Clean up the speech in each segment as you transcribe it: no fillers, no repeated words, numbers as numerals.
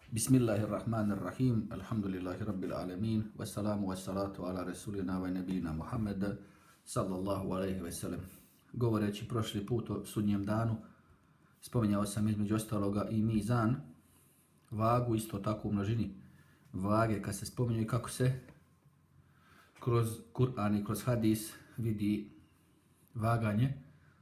Bismillahirrahmanirrahim. Alhamdulillahi rabbil alamin. Wassalamu wassalatu ala rasulina wa nabina Muhammad sallallahu alaihi ve sellem. Govoreći prošli put o sudnjem danu, spominjao sam između ostaloga i mizan, vagu, isto tako u množini vage kad se spominju i kako se kroz Kur'an i kroz hadis vidi vaganje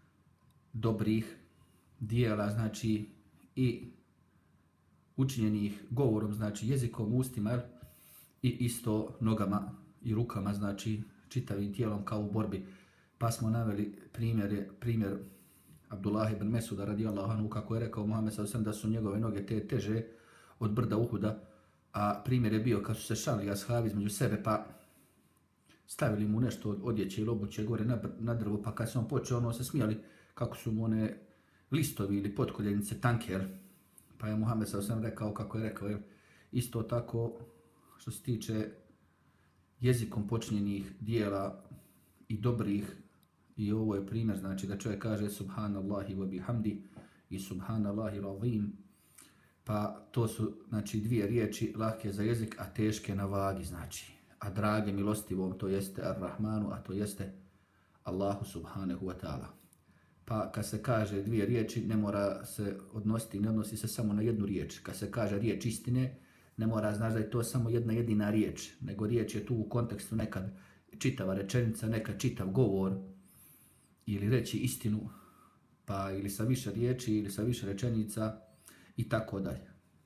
dobrih dijela, znači i učinjenih govorom, znači jezikom, ustima i isto nogama i rukama, znači čitavim tijelom kao u borbi. Pa smo naveli primjer Abdullah ibn Mesuda radijallahu anhu, kako je rekao Muhammed sallallahu da su njegove noge teže od brda Uhuda, a primjer je bio kad su se šalili ashabi između sebe pa stavili mu nešto od odjeće ili obuće gore na drvo, pa kad se on počeo, se smijali kako su mu one listovi ili potkoljenice tanke, pa je Muhammed sallallahu rekao kako je rekao, isto tako što se tiče jezikom počinjenih dijela i dobrih, i ovo je primjer, znači da čovjek kaže subhanallahi wa bihamdi i subhanallahi razim, pa to su znači dvije riječi lahke za jezik, a teške na vagi, znači, a drage milostivom, to jeste ar-Rahmanu, a to jeste Allahu subhanahu wa ta'ala. Pa kad se kaže dvije riječi, ne mora se odnositi, ne odnosi se samo na jednu riječ. Kad se kaže riječ istine, ne mora znači da je to samo jedna jedina riječ, nego riječ je tu u kontekstu nekad čitava rečenica, nekad čitav govor, ili reći istinu, pa ili sa više riječi, ili sa više rečenica, i tako dalje.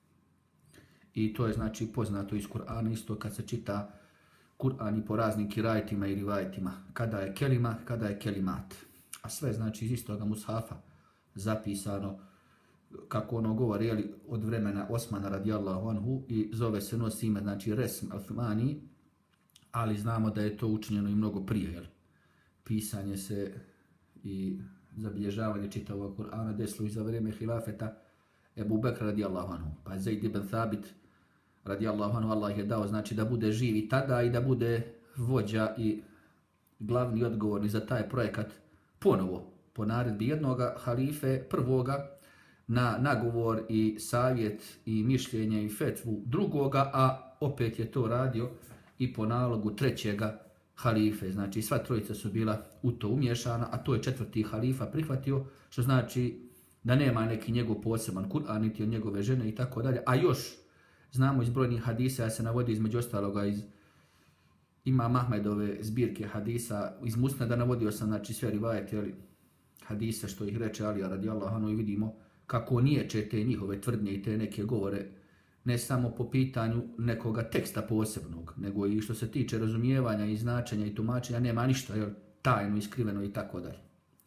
I to je znači poznato iz Kur'ana, isto kad se čita Kur'an i po raznim kirajetima i rivajetima, kada je kelima, kada je kelimat. A sve znači iz istoga mushafa zapisano, kako ono govori od vremena Osmana radijallahu anhu, i zove se, nosi ime, znači Resm al-Thumani, ali znamo da je to učinjeno i mnogo prije. Pisanje se i zabilježavanje čitavog Kur'ana desilo i za vrijeme hilafeta Ebu Bekra radijallahu anhu. Pa Zaid ibn Thabit radijallahu anhu, Allah je dao znači da bude živ i tada i da bude vođa i glavni odgovorni za taj projekat ponovo po naredbi jednoga halife prvoga na nagovor i savjet i mišljenje i fetvu drugoga, a opet je to radio i po nalogu trećega halife. Znači sva trojica su bila u to umješana, a to je četvrti halifa prihvatio, što znači da nema neki njegov poseban Kur'an, niti od njegove žene i tako dalje. A još znamo iz brojnih hadisa, ja se navodi između ostaloga iz Imam Ahmedove zbirke hadisa, iz Musneda navodio sam znači sve rivajete hadisa što ih reče Alija radijallahu anhu, i vidimo kako niječe te njihove tvrdnje i te neke govore, ne samo po pitanju nekoga teksta posebnog, nego i što se tiče razumijevanja i značenja i tumačenja, nema ništa tajno, iskriveno i tako dalje.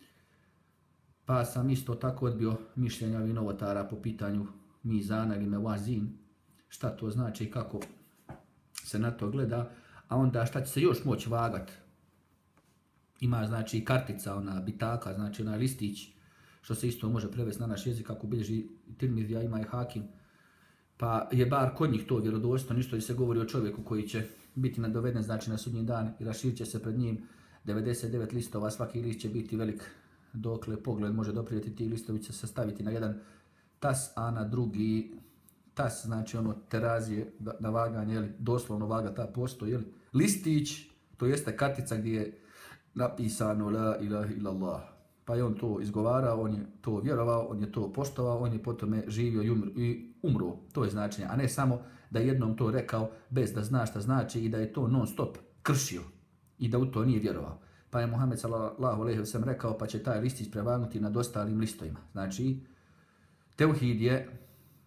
Pa sam isto tako odbio mišljenja ovih novotara po pitanju mizana ili mevazin, šta to znači i kako se na to gleda, a onda šta će se još moći vagat. Ima znači kartica, ona bitaka, znači onaj listić, što se isto može prevesti na naš jezik, kako bilježi Tirmizija, ima i Hakim, pa je bar kod njih to vjerodostojno, ništa se govori o čovjeku koji će biti nadoveden znači na sudnji dan i raširit će se pred njim 99 listova, svaki list će biti velik dokle pogled može doprijeti, ti listovi će se staviti na jedan tas, a na drugi tas, znači ono terazije na vaganje, doslovno vaga ta postoji, listić, to jeste kartica gdje je napisano la ilaha illallah. Pa je on to izgovarao, on je to vjerovao, on je to poštovao, on je potom živio i umro. To je značenje, a ne samo da jednom to rekao bez da zna šta znači i da je to non stop kršio i da u to nije vjerovao. Pa je Muhammed sallallahu alejhi ve sellem rekao, pa će taj listić prevagnuti nad ostalim listovima. Znači, tevhid je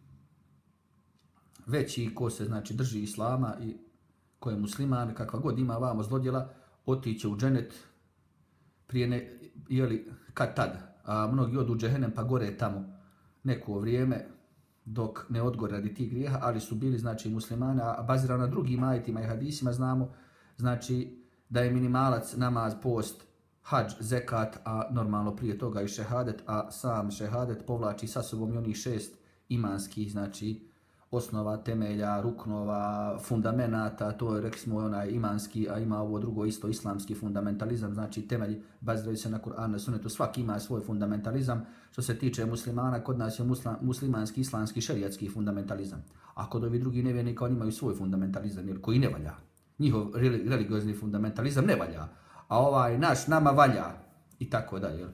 veći ko se znači drži islama i ko je musliman, kakva god ima vamo zlodjela, otiće u dženet prije kad tad, a mnogi odu u džehennem pa gore tamo neko vrijeme dok ne odgore radi tih grijeha, ali su bili znači muslimani, a bazirano na drugim ajetima i hadisima znamo znači da je minimalac namaz, post, hadž, zekat, a normalno prije toga i šehadet, a sam šehadet povlači sa sobom i onih 6 imanskih znači osnova, temelja, ruknova, fundamenata, to je rekli smo onaj imanski, a ima ovo drugo isto islamski fundamentalizam, znači temelji baziraju se na Kur'anu, na sunnetu, svaki ima svoj fundamentalizam. Što se tiče muslimana, kod nas je muslimanski, islamski, šerijatski fundamentalizam. A kod ovi drugi nevjernika oni imaju svoj fundamentalizam, jer koji ne valja. Njihov religiozni fundamentalizam ne valja, a ovaj naš nama valja i tako dalje.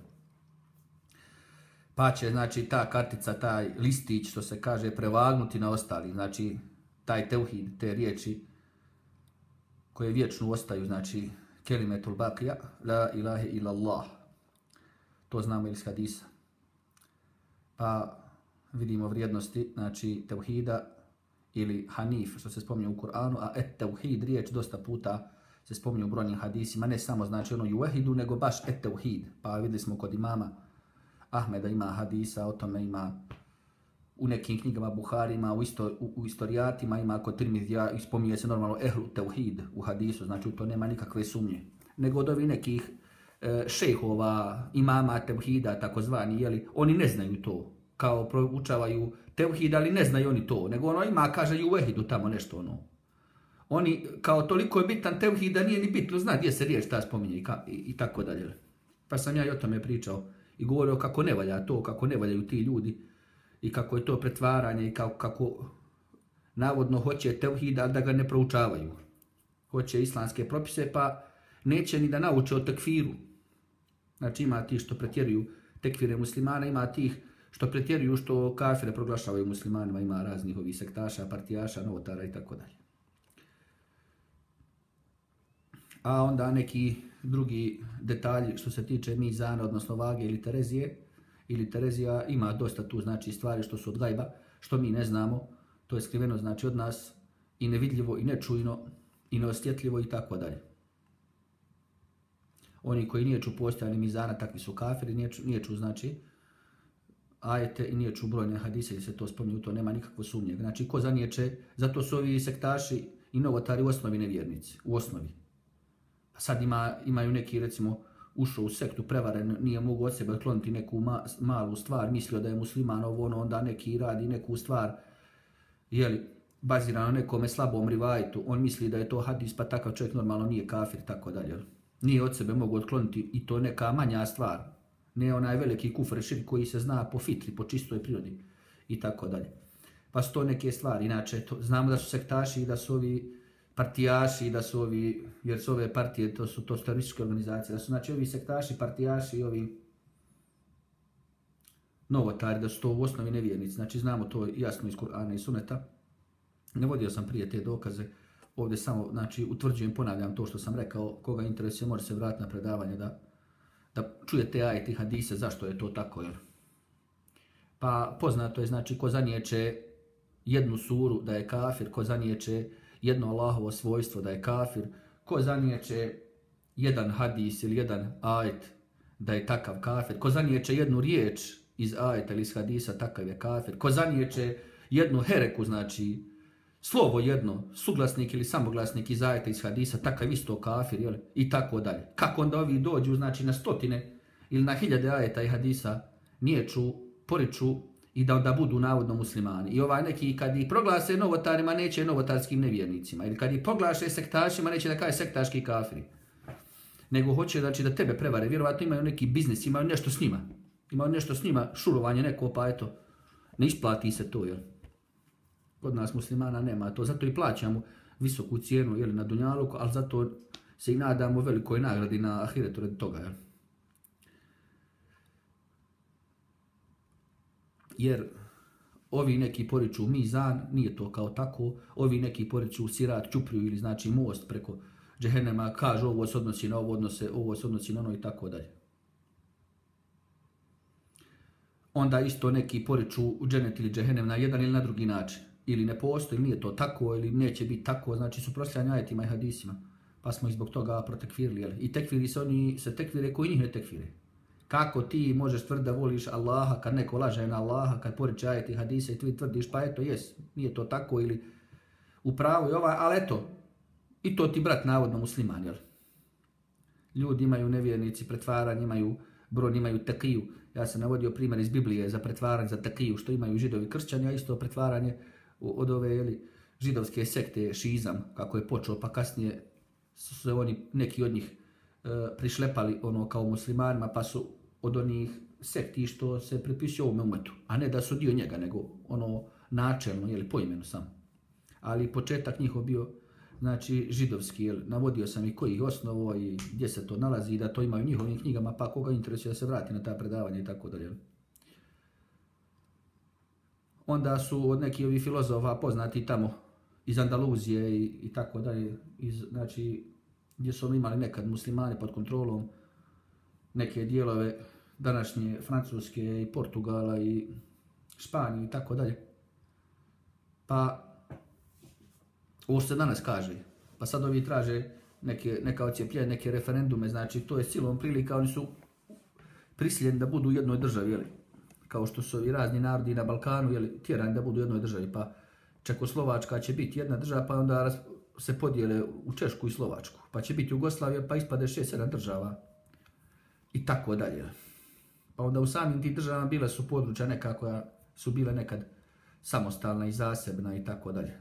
Pa će, znači, ta kartica, taj listić, što se kaže, prevagnuti na ostali. Znači, taj teuhid, te riječi koje vječno ostaju, znači, kelimetul baqija, la ilahe illallah. To znamo iz hadisa. Pa vidimo vrijednosti, znači, teuhida ili hanif, što se spominje u Kur'anu, a teuhid, riječ, dosta puta se spominje u brojnim hadisima, ne samo, znači, ono juvehidu, nego baš teuhid. Pa videli smo kod imama Ahmeda ima hadisa, o tome ima u nekim knjigama Buhari, ima u istorijatima, ima kod Tirmizija i spominje se normalno ehlu teuhid u hadisu, znači u to nema nikakve sumnje. Nego od ovih nekih šejhova, imama teuhida, takozvani, jeli, oni ne znaju to, kao proučavaju teuhid, ali ne znaju oni to, nego ono ima, kaže i u ehidu tamo nešto ono. Oni, kao toliko je bitan teuhid da nije ni bitno zna gdje se riječ ta spominje i tako dalje. Pa sam ja i o tome pričao. I govorio kako ne valja to, kako ne valjaju ti ljudi i kako je to pretvaranje i kako navodno hoće teuhid, da ga ne proučavaju. Hoće islamske propise, pa neće ni da nauče o tekfiru. Znači ima ti što pretjeruju tekfire muslimana, ima tih što pretjeruju što kafire proglašavaju muslimanima, ima raznih ovih sektaša, partijaša, novotara i tako dalje. A onda neki drugi detalji što se tiče mizana, odnosno vage ili Terezija, ima dosta tu znači stvari što su od gajba, što mi ne znamo, to je skriveno znači od nas i nevidljivo i nečujno i neosjetljivo i tako dalje. Oni koji niječu postojanje mizana, takvi su kafiri, niječu znači ajete i niječu brojne hadise, se to spominje, to nema nikakvo sumnje. Znači ko zaniječe, zato su ovi sektaši i novotari u osnovi nevjernici, u osnovi. A sad imaju neki, recimo, ušao u sektu, prevaren, nije mogu od sebe otkloniti neku malu stvar, mislio da je musliman ovo, onda neki radi neku stvar, jeli, bazirano na nekome slabom rivajtu, on misli da je to hadis, pa takav čovjek normalno nije kafir, tako dalje. Nije od sebe mogu otkloniti i to neka manja stvar, ne onaj veliki kufr širk koji se zna po fitri, po čistoj prirodi i tako dalje. Pa su to neke stvari, inače znamo da su sektaši i da su ovi partijaši, da su ovi, jer su ove partije, to su terorističke organizacije, da su znači ovi sektaši, partijaši i ovi novotari, da su to u osnovi nevjernici. Znači znamo to jasno iz Kur'ana i Suneta. Navodio sam prije te dokaze, ovdje samo znači utvrđujem, ponavljam to što sam rekao, koga interesuje može se vratiti na predavanje da čuje te ajete i hadise, zašto je to tako, jer pa poznato je znači ko zaniječe jednu suru da je kafir, ko zaniječe jedno Allahovo svojstvo da je kafir, ko zaniječe jedan hadis ili jedan ajet da je takav kafir, ko zaniječe jednu riječ iz ajeta ili iz hadisa, takav je kafir, ko zaniječe jednu hereku, znači slovo jedno, suglasnik ili samoglasnik iz ajeta iz hadisa, takav isto kafir, jel? I tako dalje. Kako onda ovi dođu, znači na stotine ili na hiljade ajeta i hadisa, niječu, poriču i da budu navodno muslimani. I ovaj neki kad ih proglase novotarima, neće novotarskim nevjernicima. Ili kad ih proglaše sektašima, neće da kaže sektaški kafiri. Nego hoće znači, da tebe prevare. Vjerovatno imaju neki biznis, imaju nešto s njima. Imaju nešto s njima, šurovanje neko, pa eto, ne isplati se to, jel? Kod nas muslimana nema to, zato i plaćamo visoku cijenu, jel, na dunjaluku, ali zato se i nadamo velikoj nagradi na ahiretu radi toga, jel? Jer ovi neki poriču mizan, nije to kao tako, ovi neki poriču sirat, čupriju ili znači most preko džehennema, kažu ovo se odnosi na ovo, ovo se odnosi na ono i tako dalje. Onda isto neki poriču u džennet ili džehennem na jedan ili na drugi način. Ili ne postoji, nije to tako, ili neće biti tako, znači suprotstavljanje ajetima i hadisima. Pa smo i zbog toga protekvirili, jel? I tekviri se oni se tekvire koji njih ne tekvire. Kako ti možeš tvrditi da voliš Allaha kad neko laže na Allaha, kad poriče ajeti i hadise i ti tvrdiš pa eto jes, nije to tako ili u pravu i ovaj, ali eto, i to ti brat navodno musliman, jel? Ljudi imaju nevjernici, pretvaranje, imaju tekiju. Ja sam navodio primjer iz Biblije za pretvaranje, za tekiju, što imaju židovi kršćani, a isto pretvaranje od ove židovske sekte šizam, kako je počeo, pa kasnije su se oni, neki od njih prišlepali kao muslimanima, pa su od onih sekti što se pripisuju ovome umetu, a ne da su dio njega, nego načelno, po imenu sam. Ali početak njihov bio, znači, židovski, navodio sam i koji ih osnovo i gdje se to nalazi i da to imaju u njihovim knjigama, pa koga interesuje da se vrati na ta predavanja i tako dalje. Onda su od nekih ovih filozofa poznati tamo iz Andaluzije i tako dalje, znači, gdje su imali nekad muslimani pod kontrolom neke dijelove današnje Francuske i Portugala i Španije i tako dalje. Pa ovo se danas kaže, pa sad ovi traže neka odcijepljenja, neke referendume, znači to je silom prilika, oni su prisiljeni da budu u jednoj državi, kao što su i razni narodi na Balkanu, tjerani da budu u jednoj državi, pa Čekoslovačka će biti jedna država, pa onda se podijele u Češku i Slovačku, pa će biti Jugoslavija, pa ispade 6-7 država i tako dalje. Pa onda u samim tih državama bile su područja neka koja su bile nekad samostalna i zasebna i tako dalje.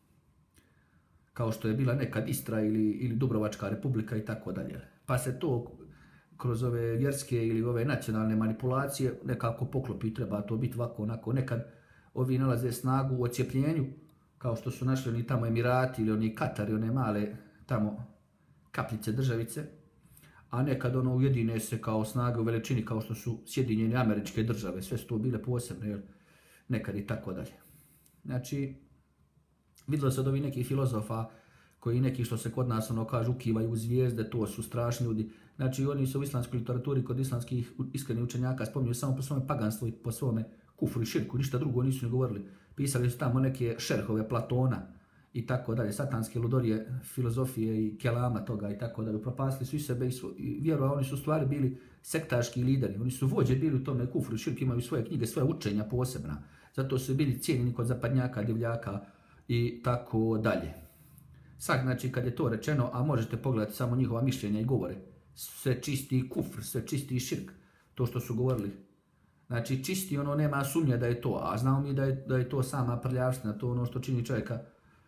Kao što je bila nekad Istra ili Dubrovačka republika i tako dalje. Pa se to kroz ove vjerske ili ove nacionalne manipulacije nekako poklopi, treba to biti ovako, onako. Nekad ovi nalaze snagu u odcijepljenju, kao što su našli oni tamo Emirati ili oni Katari, one male tamo kapljice državice, a nekad ujedine se kao snage u veličini kao što su Sjedinjene Američke Države, sve su to bile posebne, nekad i tako dalje. Znači, vidjelo se od ovih nekih filozofa koji neki što se kod nas kažu ukivaju u zvijezde, to su strašni ljudi. Znači, oni su u islamskoj literaturi kod islamskih iskrenih učenjaka spominju samo po svome paganstvu i po svome kufru i širku, ništa drugo nisu ni govorili. Pisali su tamo neke šerhove Platona i tako dalje, satanske ludorije, filozofije i kelama toga i tako dalje. Propasli su i sebe i vjeru, a oni su u stvari bili sektaški lideri. Oni su vođe bili u tome kufru i širku, imaju svoje knjige, svoje učenja posebna. Zato su bili cijenjeni kod zapadnjaka, divljaka i tako dalje. Sad, znači, kad je to rečeno, a možete pogledati samo njihova mišljenja i govore, sve čisti kufr, sve čisti širk, to što su govorili. Znači, čisti nema sumnje da je to, a znamo mi da je to sama prljavština, to što čini čovjeka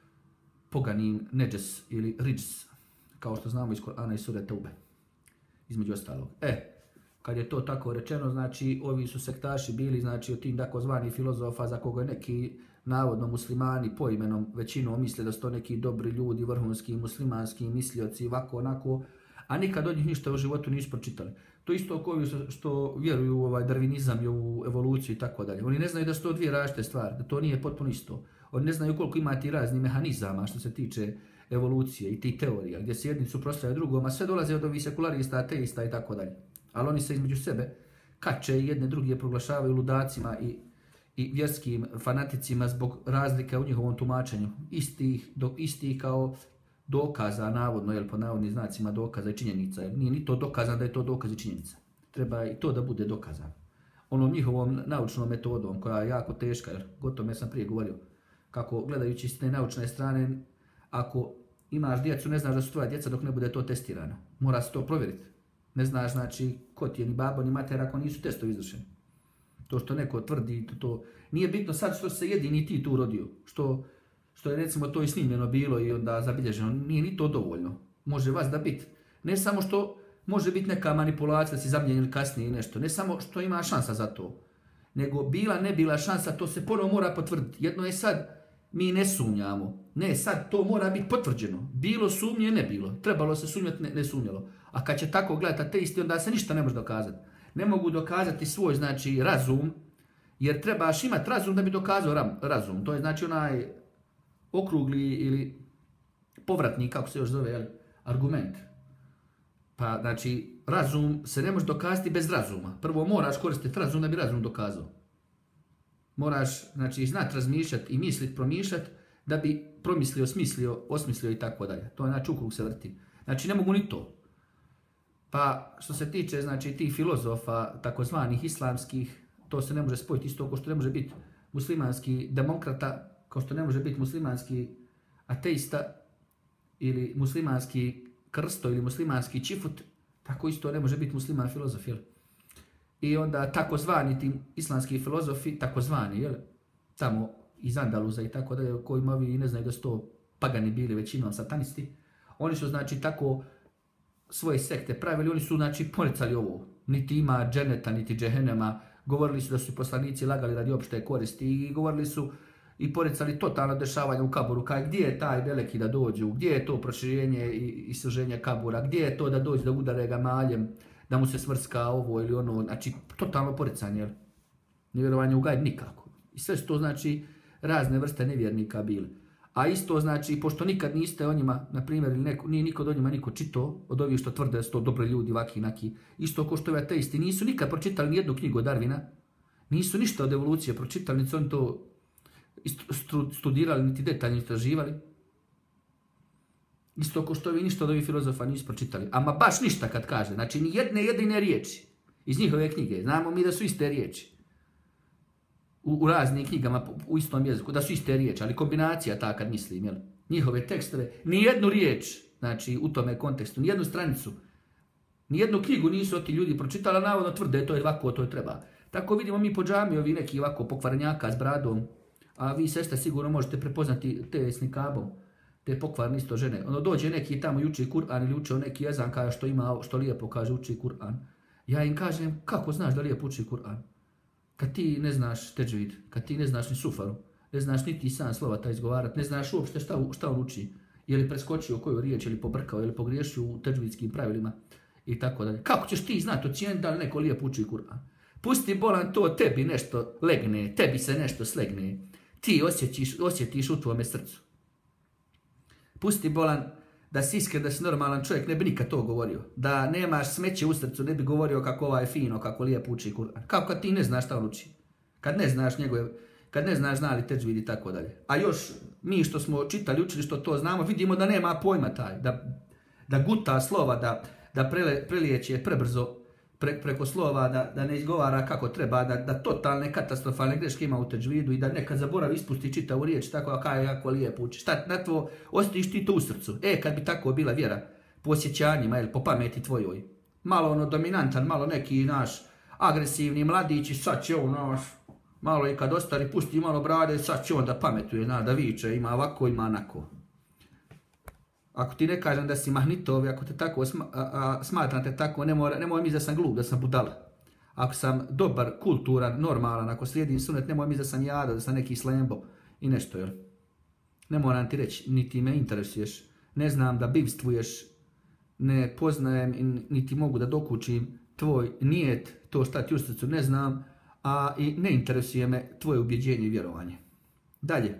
poganim, neđes ili riđs, kao što znamo iz Korana i sure Teube, između ostalog. Kad je to tako rečeno, znači, ovi su sektaši bili, znači, od tim takozvani filozofa za koga neki navodno muslimani po imenom većinom misle da su to neki dobri ljudi, vrhunski muslimanski mislioci, ovako, onako, a nikad od njih ništa u životu nisu pročitali. To isto oko ovi što vjeruju u darvinizam i u evoluciju i tako dalje. Oni ne znaju da su to dvije različite stvari, da to nije potpuno isto. Oni ne znaju koliko ima ti razni mehanizama što se tiče evolucije i ti teorija, gdje se jedni suprotstavljaju drugom, a sve dolaze od ovih sekularista, ateista i tako dalje. Ali oni se između sebe kače i jedne druge proglašavaju ludacima i vjerskim fanaticima zbog razlike u njihovom tumačenju. Istih kao dokaza, navodno, po navodnim znacima dokaza i činjenica. Nije ni to dokazano da je to dokaz i činjenica. Treba i to da bude dokazano. Onom njihovom naučnom metodom, koja je jako teška, jer gotovo sam prije govorio, kako gledajući s te naučne strane, ako imaš djecu, ne znaš da su tvoja djeca dok ne bude to testirano. Mora se to provjeriti. Ne znaš, znači, ko ti je ni babo, ni mater, ako nisu testovi izvršeni. To što neko tvrdi, to nije bitno sad što se jedini ti tu rodio. Što je recimo to i snimljeno bilo i onda zabilježeno. Nije ni to dovoljno. Može vas da biti. Ne samo što može biti neka manipulacija da si zamijenili kasnije i nešto. Ne samo što ima šansa za to. Nego bila, ne bila šansa, to se ponovo mora potvrditi. Jedno je sad, mi ne sumnjamo. Ne, sad to mora biti potvrđeno. Bilo sumnje, ne bilo. Trebalo se sumnjati, ne sumnjalo. A kad će tako gledati ateisti, onda se ništa ne može dokazati. Ne mogu dokazati svoj, znači, razum, jer trebaš imati razum da bi dokazao razum. To je, znači, onaj okrugli ili povratni, kako se još zove, argument. Pa, znači, razum se ne može dokazati bez razuma. Prvo moraš koristiti razum da bi razum dokazao. Moraš, znači, znati razmišljati i misliti, promišljati da bi promislio, smislio, osmislio i tako dalje. To je, znači, ukrug se vrti. Znači, ne mogu ni to. Pa, što se tiče, znači, tih filozofa, takozvanih islamskih, to se ne može spojiti isto kao što ne može biti muslimanski demokrata, kao što ne može biti muslimanski ateista ili muslimanski krsto ili muslimanski čifut, tako isto ne može biti musliman filozof, jel? I onda takozvani ti islamski filozofi, takozvani, jel? Tamo iz Andaluza i tako da, kojima ovi ne znaju da su to pagani bili većinom satanisti. Oni su znači tako svoje sekte pravili, oni su znači poricali ovo. Niti ima dženeta, niti džehennema. Govorili su da su poslanici lagali radi opšte koristi i govorili su i poricali totalno dešavanje u kaburu. Kaj, gdje je taj veliki da dođu, gdje je to proširenje i suženje kabura, gdje je to da dođe da udare ga maljem, da mu se smrska ovo ili ono, znači totalno poricanje. Nevjerovanje u gajb nikako. I sve su to znači razne vrste nevjernika bili. A isto znači, pošto nikad niste o njima, na primjer, nije niko od njima niko čitao, od ovih što tvrde da su to dobri ljudi, vaki, naki, isto ko što ovi ateisti, nisu nikad pročitali nijednu knjigu od Darwina, nisu ništa od evolucije pročitali, niti su oni to studirali, niti detaljno istraživali. Isto ko što ovi ništa od ovih filozofa nisu pročitali. Ama baš ništa kad kaže, znači ni jedne jedine riječi iz njihove knjige. Znamo mi da su iste riječi. U raznim knjigama u istom jeziku, da su iste riječi, ali kombinacija ta kad mislim, jel? Njihove tekstove, nijednu riječ, znači u tome kontekstu, nijednu stranicu, nijednu knjigu nisu ti ljudi pročitali, a navodno tvrde to je ovako, to je treba. Tako vidimo mi po džami ovi neki ovako pokvarnjaka s bradom, a vi sestre sigurno možete prepoznati te s nikabom, te pokvarne isto žene. Ono dođe neki tamo i uči Kur'an ili uči neki jezan kaže što ima, što lijepo kaže uči Kur'an. Ja im kažem kako znaš da lijepo uči Kur'an? Kad ti ne znaš teđvid, kad ti ne znaš ni sufaru, ne znaš niti sam slova ta izgovarat, ne znaš uopšte šta on uči, je li preskočio koju riječ, ili pobrkao, ili pogriješio u teđvidskim pravilima i tako dalje. Kako ćeš ti znati ocijeniti da li neko lijepo uči Kur'an? Pusti bolan to, tebi nešto legne, tebi se nešto slegne, ti osjetiš u tvome srcu. Pusti bolan da si iskren, da si normalan čovjek, ne bi nikad to govorio. Da nemaš smeće u srcu, ne bi govorio kako ovaj fino, kako lijepo uči Kur'an. Kako kad ti ne znaš šta on uči? Kad ne znaš njegove, kad ne znaš zna li teđvid i tako dalje. A još mi što smo čitali, učili što to znamo, vidimo da nema pojma taj. Da guta slova, da prelijeće prebrzo preko slova, da ne izgovara kako treba, da totalne katastrofalne greške ima u teđvidu i da nekad zaboravi ispusti čitavu riječ, tako a kaj jako lijepo uči. Šta na to ostiš ti to u srcu? Kad bi tako bila vjera po osjećanjima ili po pameti tvojoj. Malo ono dominantan, malo neki naš agresivni mladići, sad će on naš, malo i kad ostari pusti malo brade, sad će on da pametuje, da viče, ima ovako, ima onako. Ako ti ne kažem da si mahnitovi, ako te tako smatram te tako, nemoj misliti da sam glup, da sam budala. Ako sam dobar, kulturan, normalan, ako slijedim sunet, nemoj misliti da sam jada, da sam neki slembo i nešto, jel? Ne moram ti reći, niti me interesuješ, ne znam da bivstvuješ, ne poznajem, niti mogu da dokučim tvoj nijet, to šta ti u srcu ne znam, a i ne interesuje me tvoje ubjeđenje i vjerovanje. Dalje.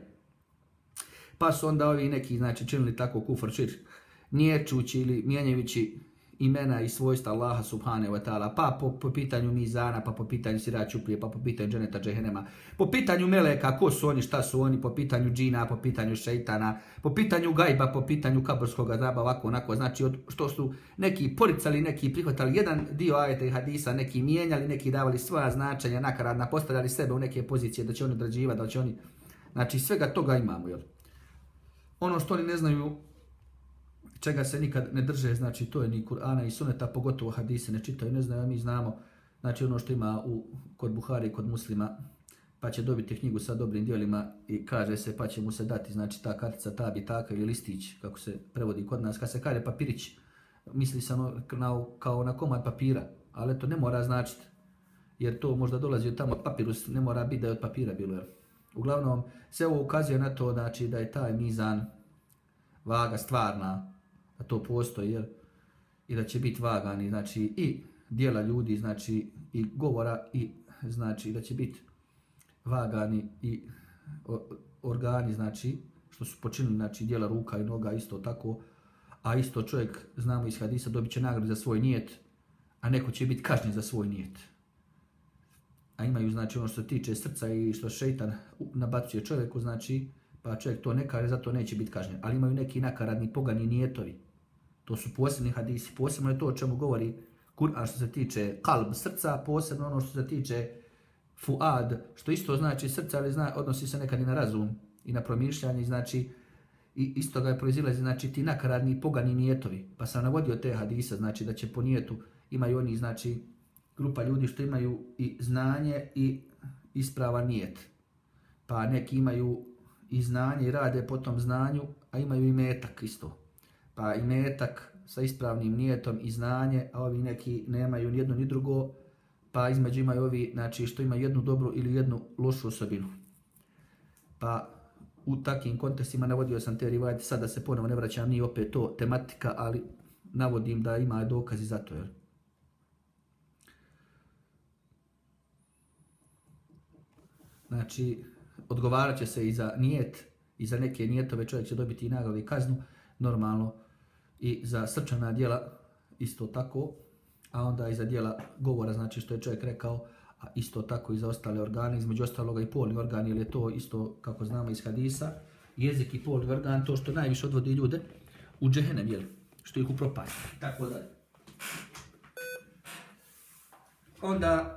Pa su onda ovi neki, znači, činili tako kufr širk, niječući ili mijenjajući imena i svojstva Allaha subhanahu wa ta'ala, pa po pitanju mizana, pa po pitanju sira čuprije, pa po pitanju dženeta džehennema, po pitanju meleka, ko su oni, šta su oni, po pitanju džina, po pitanju šeitana, po pitanju gajba, po pitanju kaburskog azaba, ovako, onako, znači, što su neki poricali, neki prihvatali jedan dio ajeta i hadisa, neki mijenjali, neki davali svoja značenja, nakaradna, postavljali sebe u neke pozicije da će oni odrađivati, da će oni, znači, svega toga imamo, jel? Ono što oni ne znaju, čega se nikad ne drže, znači to je ni Kur'ana i suneta, pogotovo hadise ne čitaju, ne znaju, a mi znamo, znači ono što ima kod Buhari i kod Muslima, pa će dobiti knjigu sa dobrim dijelima i kaže se, pa će mu se dati, znači ta kartica, ta bitaka ili listić, kako se prevodi kod nas, kad se kaže papirić, misli se kao na komad papira, ali to ne mora značiti, jer to možda dolazi od tamo papirus, ne mora biti da je od papira bilo, jer uglavnom, sve ovo ukazuje na to, znači, da je taj mizan vaga stvarna, da to postoji, jer, i da će biti vagani, znači, i dijela ljudi, znači, i govora, i, znači, da će biti vagani i organi, znači, što su počinili, znači, dijela ruka i noga, isto tako, a isto čovjek, znamo iz hadisa, dobit će nagradu za svoj nijet, a neko će biti kažnjen za svoj nijet. A imaju, znači, ono što se tiče srca i što šeitan nabacuje čovjeku, znači, pa čovjek to ne kaže, zato neće biti kažnjen. Ali imaju neki nakaradni, pogani nijetovi. To su posebni hadisi, posebno je to o čemu govori Kur'an što se tiče kalb, srca, posebno ono što se tiče fuad, što isto znači srca, ali odnosi se nekad i na razum i na promišljanje, znači, i isto ga je proizilazi, znači, ti nakaradni, pogani nijetovi. Pa sam navodio te hadise, znači, da će po nijetu, imaju oni, znači, grupa ljudi što imaju i znanje i ispravan nijet. Pa neki imaju i znanje i rade po tom znanju, a imaju i metak isto. Pa i metak sa ispravnim nijetom i znanje, a ovi neki nemaju ni jedno ni drugo, pa između imaju ovi, znači što ima jednu dobru ili jednu lošu osobinu. Pa u takvim kontekstima navodio sam te rivajete, sada se ponovo ne vraćam, nije opet to tematika, ali navodim da ima dokazi za to. Jel? Znači, odgovarat će se i za nijet, i za neke nijetove čovjek će dobiti i nagradu i kaznu, normalno, i za srčana djela isto tako, a onda i za djela govora, znači što je čovjek rekao, a isto tako i za ostale organe, između ostaloga i polni organ, jer je to isto, kako znamo iz hadisa, jezik i polni organ, to što najviše odvodi ljude u džehennem, jel? Što ih upropasti, tako dalje. Onda,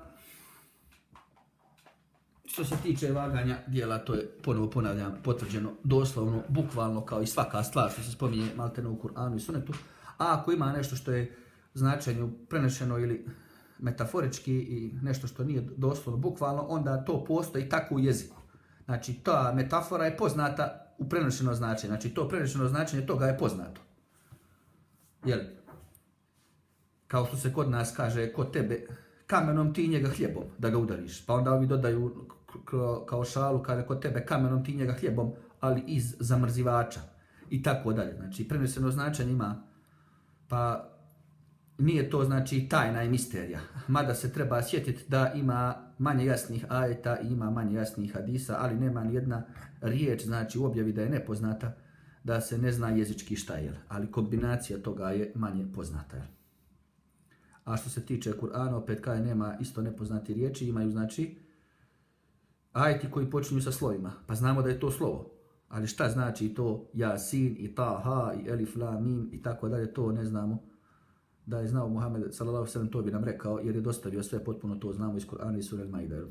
što se tiče vaganja djela, to je, ponovo ponavljam, potvrđeno doslovno, bukvalno, kao i svaka stvar što se spominje maltene u Kur'anu i Sunetu, a ako ima nešto što je značenju prenešeno ili metaforički i nešto što nije doslovno, bukvalno, onda to postoji tako u jeziku. Znači, ta metafora je poznata u prenešeno značenje. Znači, to prenešeno značenje toga je poznato. Jel? Kao što se kod nas kaže, kod tebe, kamenom ti njega hljebom da ga udariš. Pa onda ovi dodaju kao šalu, kada kod tebe kamenom ti njega hljebom, ali iz zamrzivača. I tako dalje. Znači, prenešeno značenje ima, pa nije to znači tajna i misterija. Mada se treba sjetiti da ima manje jasnih ajeta i ima manje jasnih hadisa, ali nema ni jedna riječ, znači u objavi da je nepoznata, da se ne zna jezički šta je. Ali kombinacija toga je manje poznata. A što se tiče Kur'ana, opet kada nema isto nepoznati riječi, imaju znači ajeti koji počinju sa slovima. Pa znamo da je to slovo. Ali šta znači to Jasin i Taha i Elif, La, Mim i tako dalje, to ne znamo. Da je znao Muhammed sallallahu alejhi ve sellem, to bi nam rekao, jer je dostavio sve, potpuno to znamo iz Kur'ana i sure Al-Maide.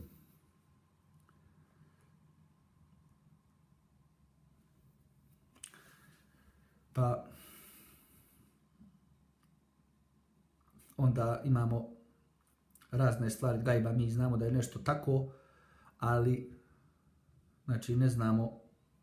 Pa onda imamo razne stvari gajba, mi znamo da je nešto tako, ali znači ne znamo,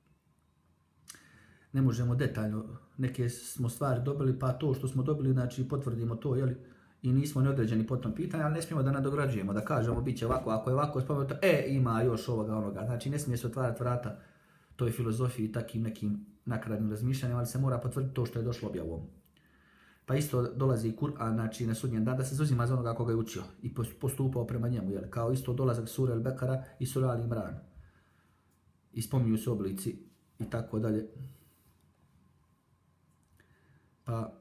ne možemo detaljno, neke smo stvari dobili, pa to što smo dobili, znači potvrdimo to, jeli, i nismo neodređeni po tom pitanju, ali ne smijemo da nadograđujemo, da kažemo bit će ovako, ako je ovako, spomenuto, ima još ovoga, onoga, znači ne smije se otvarati vrata toj filozofiji i takim nekim nakaradnim razmišljanjem, ali se mora potvrditi to što je došlo objavom. Pa isto dolazi Kur'an, znači na sudnjem danu da se zauzima za onoga koga je učio i postupao prema njemu, jel, kao isto dolazak sure Al-Bekara i sure Al-Imran. I spominju se oblici i tako dalje. Pa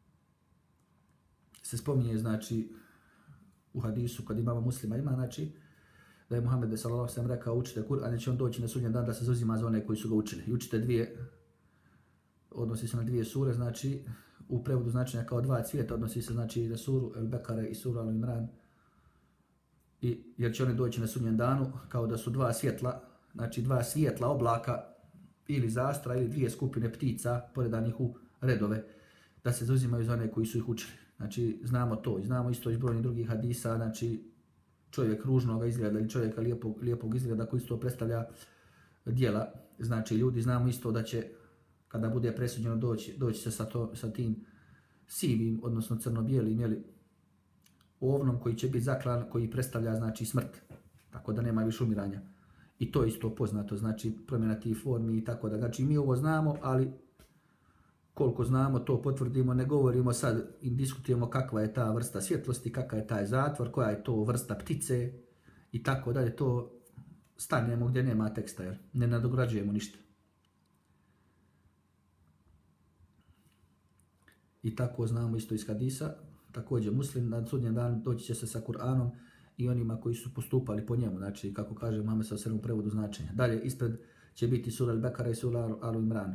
se spominje, znači, u hadisu kad imamo muslima ima, znači, da je Muhammed sallallahu alejhi ve sellem rekao učite Kur'an i će on doći na sudnjem danu da se zauzima za one koji su ga učili. I učite dvije, odnosi se na dvije sure, znači, u prevodu značenja kao dva cvijeta, odnosi se znači na suru Al-Bekare i suru Al-Imran. Jer će oni doći na sudnjem danu kao da su dva svjetla, znači dva svjetla oblaka ili zastora ili dvije skupine ptica poredanih u redove, da se zauzimaju za one koji su ih učili. Znači, znamo to i znamo isto iz brojnih drugih hadisa, znači čovjek ružnog izgleda ili čovjeka lijepog izgleda koji isto predstavlja djela. Znači, ljudi znamo isto da će, kada bude presuđeno, doći se sa tim sivim, odnosno crno-bijelim, jeli, ovnom koji će biti zaklan, koji predstavlja, znači, smrt, tako da nema više umiranja. I to je isto poznato, znači, promjena tih formi i tako da. Znači, mi ovo znamo, ali koliko znamo, to potvrdimo, ne govorimo sad i diskutujemo kakva je ta vrsta svjetlosti, kakav je taj zatvor, koja je to vrsta ptice i tako dalje, to stanemo gdje nema teksta, jer ne nadograđujemo ništa. I tako znamo isto iz hadisa, također muslim, na sudnjem danu doći će se sa Kur'anom i onima koji su postupali po njemu, znači kako kaže Muhammed sallallahu alejhi ve sellem u prevodu značenja. Dalje, ispred će biti sura Al-Bekara i sura Al-Imran,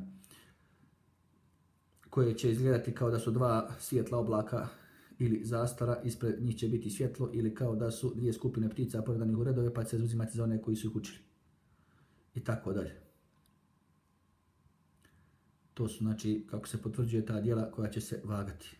koje će izgledati kao da su dva svjetla oblaka ili zastora, ispred njih će biti svjetlo, ili kao da su dvije skupine ptica poredanih u redove, pa će se uzimati za one koji su ih učili. I tako dalje. To su, znači, kako se potvrđuje ta djela koja će se vagati.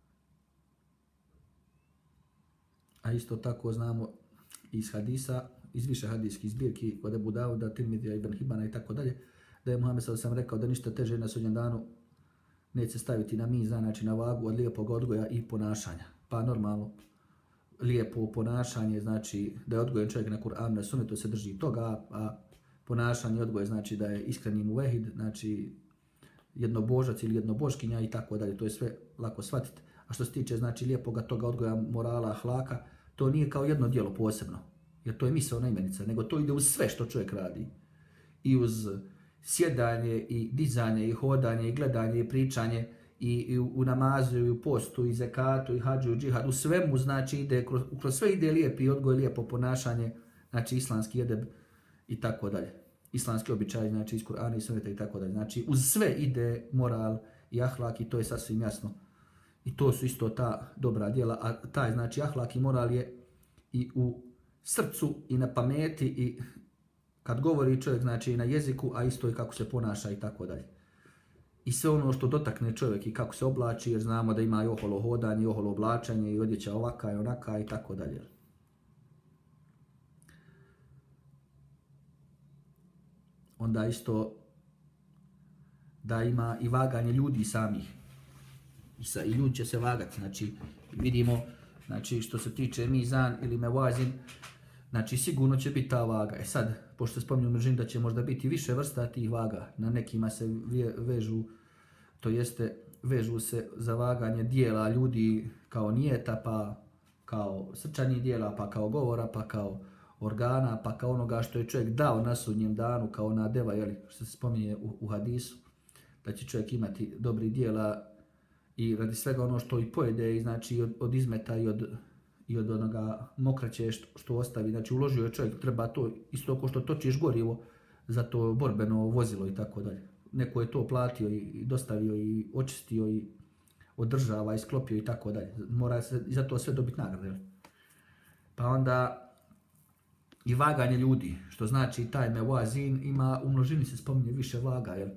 A isto tako znamo iz hadisa, iz više hadijskih zbirki kod Ebu Dauda, Tirmidija, Ibn Hibana i tako dalje, da je Muhammed sallallahu alejhi ve sellem rekao da ništa teže na sudnjem danu neće staviti na mizan, znači na vagu od lijepog odgoja i ponašanja. Pa normalno, lijepo ponašanje znači da je odgojen čovjek na Kur'an, na sunnetu se drži toga, a ponašanje odgoje znači da je iskreni muvehid, znači jednobožac ili jednoboškinja i tako dalje. To je sve lako shvatiti. A što se tiče znači lijepoga toga odgoja morala, ahlaka, to nije kao jedno djelo posebno, jer to je misaona imenica, nego to ide uz sve što čovjek radi. I uz sjedanje, i dizanje, i hodanje, i gledanje, i pričanje, i u namazu, i u postu, i zekatu, i hađu, i džihadu, u svemu znači ide, kroz sve ide lijepi odgoj, lijepo ponašanje, znači islamski edeb i tako dalje. Islamski običaj, znači iz Kur'ana i sunneta i tako dalje. Znači uz sve ide moral i ahlak i to je sasvim jasno. I to su isto ta dobra djela, a taj znači ahlak i moral je i u srcu i na pameti i kad govori čovjek znači i na jeziku, a isto i kako se ponaša i tako dalje. I sve ono što dotakne čovjek i kako se oblači, jer znamo da ima i oholo hodanje, i oholo oblačanje, i odjeća ovaka i onaka i tako dalje. Onda isto da ima i vaganje ljudi samih. I ljudi će se vagati, znači vidimo, znači što se tiče mizan ili mevazin, znači sigurno će biti ta vaga. E sad, pošto se spominju mržin da će možda biti više vrsta tih vaga, na nekima se vežu, to jeste vežu se za vaganje dijela ljudi kao nijeta, pa kao srčanih dijela, pa kao govora, pa kao organa, pa kao onoga što je čovjek dao na sudnjem danu, kao ona deva, jeli, što se spominje u hadisu, da će čovjek imati dobri dijela i radi svega ono što i pojede, i znači od izmeta i od onoga mokraće što ostavi, znači uložio je čovjek, treba to isto kao što točiš gorivo za to borbeno vozilo i tako dalje. Neko je to platio i dostavio i očistio i održava i sklopio i tako dalje. Mora se za to sve dobiti nagrade. Pa onda i vaganje ljudi, što znači taj mevazin ima, u množini se spominje više vaga, jel?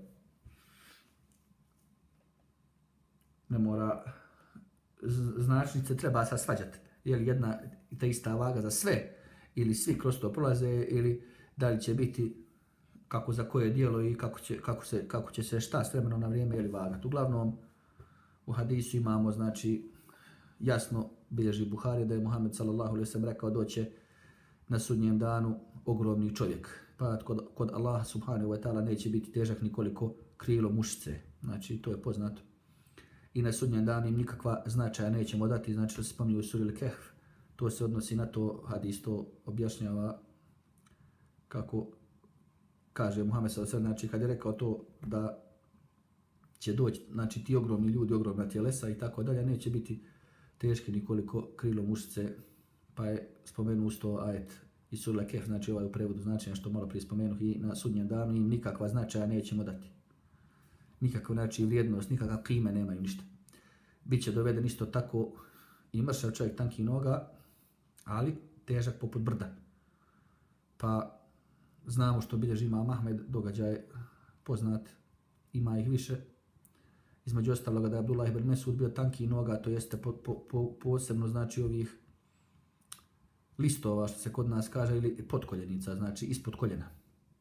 Ne mora, značnice treba sad svađati. Je li jedna i ta ista vaga za sve, ili svi kroz to prolaze, ili da li će biti kako za koje dijelo i kako će se šta s vremenom na vrijeme ili vagati. Uglavnom, u hadisu imamo, znači, jasno bilježi Buhari da je Muhammed sallallahu alejhi ve sellem rekao doće na sudnjem danu ogromni čovjek. Pa kod Allaha subhanahu wa ta'ala neće biti težak nikoliko krilo mušice. Znači, to je poznato. I na sudnjem danu im nikakva značaja nećemo dati, znači što se spominje u suri Al-Kahf. To se odnosi na to, hadis to objašnjava kako kaže Muhammed sallallahu alejhi ve sellem, znači kad je rekao to da će doći, znači ti ogromni ljudi, ogromna tjelesa i tako dalje, neće biti teški nikoliko krilo mušice, pa je spomenuo to ajet iz sure Al-Kahf, znači ovaj u prevodu značenja što malo prije spomenuo, i na sudnjem danu im nikakva značaja nećemo dati. Nikakva znači vrijednost, nikakav klime nemaju ništa. Biće doveden isto tako i mršav čovjek tankih noga, ali težak poput brda. Pa znamo što bilježi Imam Ahmed, događaj poznat, ima ih više. Između ostaloga da je Abdullah ibn Mesud bio tankih noga, to jeste posebno znači ovih listova što se kod nas kaže, ili potkoljenica, znači ispod koljena.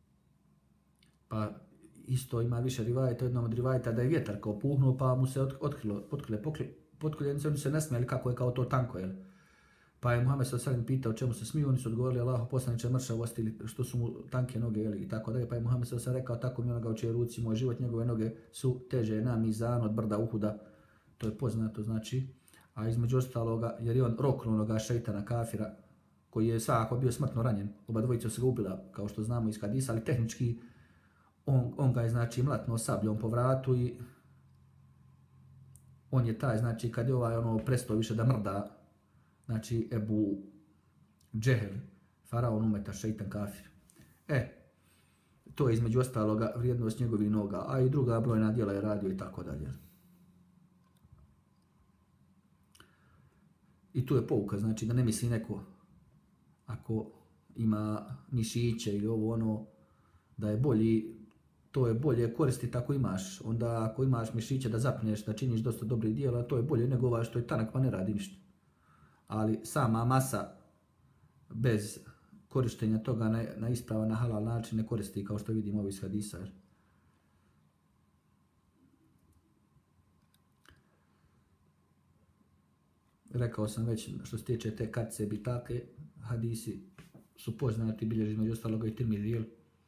Pa isto ima više rivajeta, jednom od rivajeta da je vjetar kao puhnuo pa mu se otkrilo potkoljenice, oni se ne smijeli kako je kao to tanko, jel? Pa je Muhammed sallallahu alejhi ve sellem pitao čemu se smiju, oni su odgovorili Allahu poslaniče mršavosti ili što su mu tanke noge, jel, i tako dalje. Pa je Muhammed sallallahu alejhi ve sellem rekao tako mi onoga u čijoj ruci moj život, njegove noge su teže na mizan od brda Uhuda. To je poznato, znači. A između ostaloga, jer je on roknuo onoga šejtana kafira koji je svakako bio smrtno ranjen. Oba dvojica su ga ubila, kao što znamo iz hadisa, ali tehnički on ga je znači mlatno sabljom po vratu i on je taj, znači kad je ovaj prestao više da mrda, znači Ebu Džehel, faraon umeta, šeitan kafir. To je između ostaloga vrijednost njegovih noga, a i druga brojna djela je radio i tako dalje. I tu je pouka, znači da ne misli neko ako ima mišiće ili ovo ono, da je bolji, to je bolje koristiti ako imaš. Onda ako imaš mišiće da zapneš, da činiš dosta dobrih djela, to je bolje nego ovaj što je tanak pa ne radi ništa. Ali sama masa bez korištenja toga na ispravan, na halal način ne koristi, kao što vidimo ovo iz hadisa. Rekao sam već, što se tiče te kartice bitake, hadisi su poznati, bilježi među ostaloga i Tirmidhi,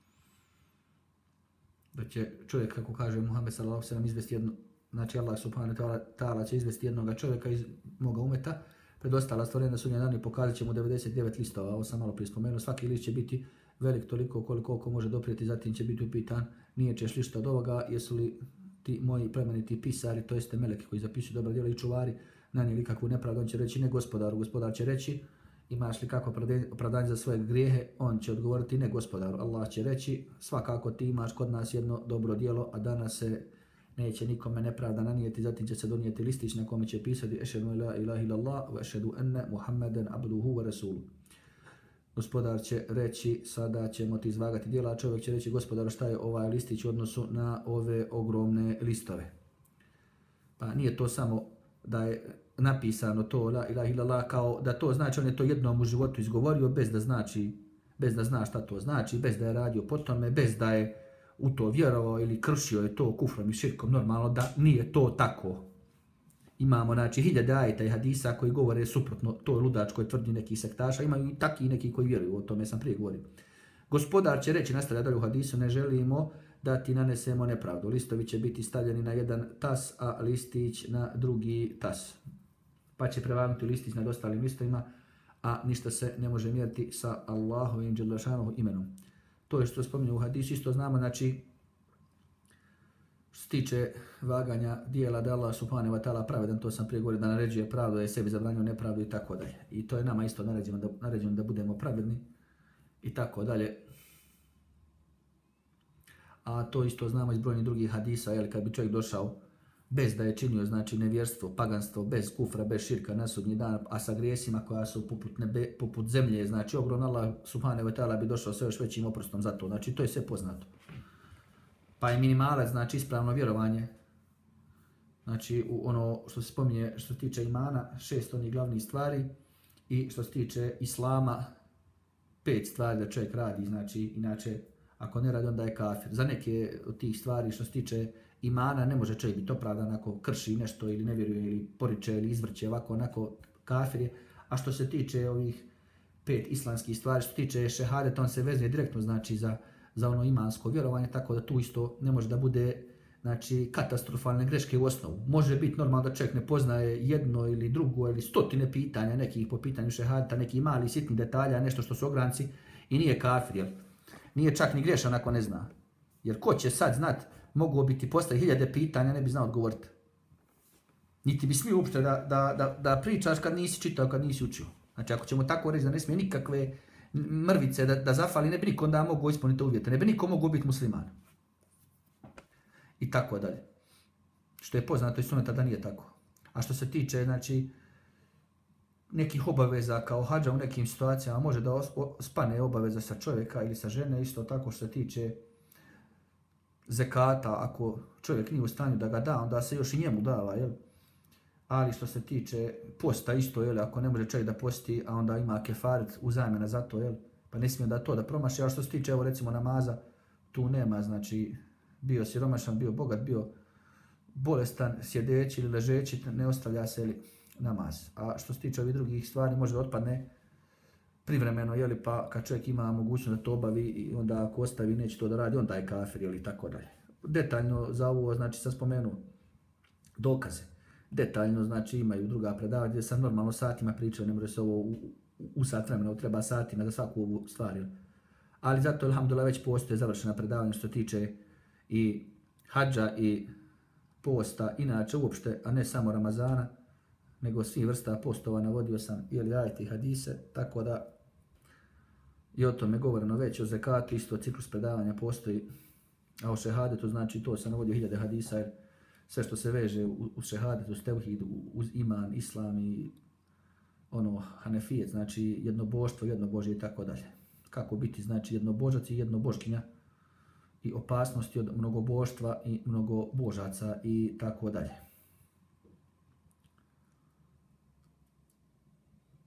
da će čovjek, kako kaže Muhammed sallallahu alejhi ve sellem, izvesti jedno, znači Allah subhanahu wa ta'ala će izvesti jednog čovjeka iz moga umeta, pred ostala stvorenja na sudnjem danu i pokazat će mu 99 listova, ovo sam malo prije spomenuo, svaki list će biti velik toliko koliko može doprijeti, zatim će biti upitan, nije ćeš li što od ovoga, jesu li ti moji plemeniti pisari, to jeste meleki koji zapisuju dobra djela i čuvari, nanijeli kakvu nepravdu, on će reći ne gospodaru, gospodar će reći imaš li kako opravdanje za svoje grijehe, on će odgovoriti ne gospodaru, Allah će reći svakako ti imaš kod nas jedno dobro djelo, a danas se neće nikome nepravda nanijeti, zatim će se donijeti listić na kome će pisati ešhedu la ilaha illallah wa ešhedu enne Muhammeden abduhu wa rasuluhu. Gospodar će reći sada ćemo ti izvagati djela, a čovjek će reći gospodaru šta je ovaj listić u odnosu na ove ogromne listove. Pa nije to samo da je napisano to la ilaha illallah kao da to znači on je to jednom u životu izgovorio bez da zna šta to znači, bez da je radio po tome, bez da je u to vjerovao ili kršio je to kufrom i širkom, normalno da nije to tako. Imamo znači hiljade ajeta i hadisa koji govore suprotno toj ludačkoj tvrdnji nekih sektaša, imaju i taki neki koji vjeruju, o tome sam prije govorio. Gospodar će reći, nastavlja dalje u hadisu, ne želimo da ti nanesemo nepravdu. Listovi će biti stavljeni na jedan tas, a listić na drugi tas. Pa će prevagnuti listić nad ostalim listovima, a ništa se ne može mjeriti sa Allahovim dželešanohu imenom. To je što spominje u hadisu, isto znamo, znači, što se tiče vaganja dijela da Allah subhanahu wa ta'ala pravedan, to sam prije govorio da naređuje pravdu, da je sebi zabranio nepravdu i tako dalje. I to je nama isto naređeno da budemo pravedni i tako dalje. A to isto znamo iz brojnih drugih hadisa, jer kad bi čovjek došao bez da je činio znači nevjerstvo, paganstvo, bez kufra, bez širka na sudnji dan, a sa grijesima koja su poput zemlje, znači ogromno Allah subhanahu wa ta'ala bi došao sa još većim oprostom za to. Znači to je sve poznato. Pa je minimalac, znači ispravno vjerovanje, znači ono što se spominje što se tiče imana, 6 onih glavnih stvari i što se tiče islama, 5 stvari da čovjek radi, znači inače ako ne radi onda je kafir. Za neke od tih stvari što se tiče imana ne može čovjek biti opravdan ako krši nešto ili ne vjeruje ili poriče ili izvrće ovako onako kafir je. A što se tiče ovih 5 islamskih stvari, što se tiče šehadeta, on se vezuje direktno znači za ono imansko vjerovanje, tako da tu isto ne može da bude znači katastrofalne greške u osnovu. Može biti normalno da čovjek ne poznaje jedno ili drugo ili stotine pitanja nekih po pitanju šehadeta, neki mali sitni detalja, nešto što su ogranci i nije kafir, jer nije čak ni griješan ako ne zna. Jer ko će sad znat, mogu biti postaviti hiljade pitanja, ne bi znao odgovoriti. Niti bi smio uopšte da pričaš kad nisi čitao, kad nisi učio. Znači ako ćemo tako reći da ne smije nikakve mrvice da zafali, ne bi niko onda mogu ispuniti uvjete, ne bi niko mogu biti musliman. I tako dalje. Što je poznato iz suneta da nije tako. A što se tiče, znači, nekih obaveza kao hadža u nekim situacijama može da spane obaveza sa čovjeka ili sa žene, isto tako što se tiče zekata, ako čovjek nije u stanju da ga da, onda se još i njemu dava, jel? Ali što se tiče posta isto, jel, ako ne može čovjek da posti, a onda ima kefaret u zamjena za to, jel, pa ne smije da to da promaši, a što se tiče, evo recimo namaza, tu nema, znači, bio siromašan, bio bogat, bio bolestan, sjedeći ili ležeći, ne ostavlja se namaz. A što se tiče ovih drugih stvari, može da otpadne privremeno, jel, pa kad čovjek ima mogućnost da to obavi, i onda ako ostavi neće to da radi, onda je kafir, jel, i tako dalje. Detaljno za ovo, znači, sam spomenuo dokaze. Detaljno, znači, imaju druga predavanja gdje sam normalno satima pričao, ne može se ovo u sat vremena, treba satima za svaku ovu stvar. Jel? Ali zato, alhamdulillah, već postoje završena predavanja što tiče i hadža i posta, inače uopšte, a ne samo Ramazana, nego svih vrsta postova, navodio sam ili ajeti hadise, tako da i o tome govoreno već, o zekatu, isto ciklus predavanja postoji, a o šehadetu, znači to sam navodio hiljade hadisa, jer sve što se veže uz šehadet, uz tevhid, uz iman, islam i ono hanefijet, znači jednoboštvo, jednobožje i tako dalje. Kako biti, znači jednobožac i jednoboškinja i opasnosti od mnogoboštva i mnogobožaca i tako dalje.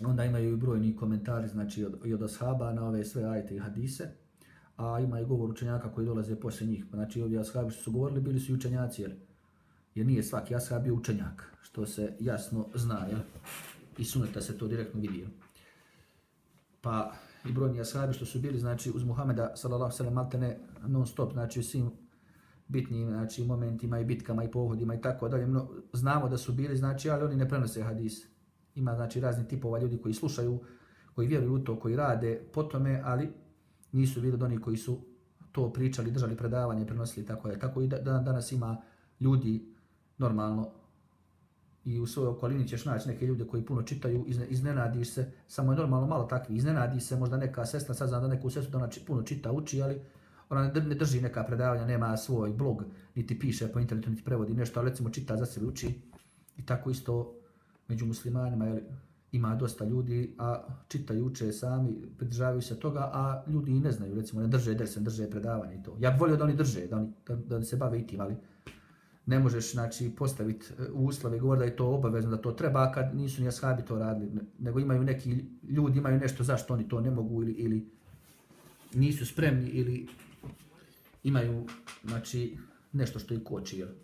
Onda imaju i brojni komentari, znači i od ashaba na ove sve ajete i hadise, a ima i govor učenjaka koji dolaze poslije njih. Znači ovi ashabi što su govorili bili su i učenjaci, jer nije svaki ashab bio učenjak, što se jasno zna, jel? I suneta se to direktno vidio. Pa i brojni ashabi što su bili, znači uz Muhameda sallallahu alejhi ve sellem maltene non stop, znači u svim bitnim, znači momentima i bitkama i pohodima i tako dalje, znamo da su bili, znači, ali oni ne prenose hadis. Ima, znači, razni tipova ljudi koji slušaju, koji vjeruju u to, koji rade po tome, ali nisu bili od onih koji su to pričali, držali predavanje, prenosili tako je. Tako i danas ima ljudi normalno i u svojoj okolini ćeš naći neke ljude koji puno čitaju, iznenadiš se, samo je normalno malo takvi, iznenadi se, možda neka sestra, sad znam da neku sestru da ona puno čita, uči, ali ona ne drži neka predavanja, nema svoj blog, niti piše po internetu, niti prevodi nešto, ali recimo čita za sebe, uči. I tako isto među muslimanima ima dosta ljudi, a čitaju, uče sami, pridržavaju se toga, a ljudi i ne znaju, recimo ne drže dersen, drže predavanje i to. Ja bih volio da oni drže, da oni se bave i tim, ali ne možeš, znači, postaviti u uslove i govoriti da je to obavezno, da to treba, kad nisu ni ashabi to radili, nego imaju neki ljudi, imaju nešto zašto oni to ne mogu ili nisu spremni ili imaju, znači, nešto što ih koči, jel?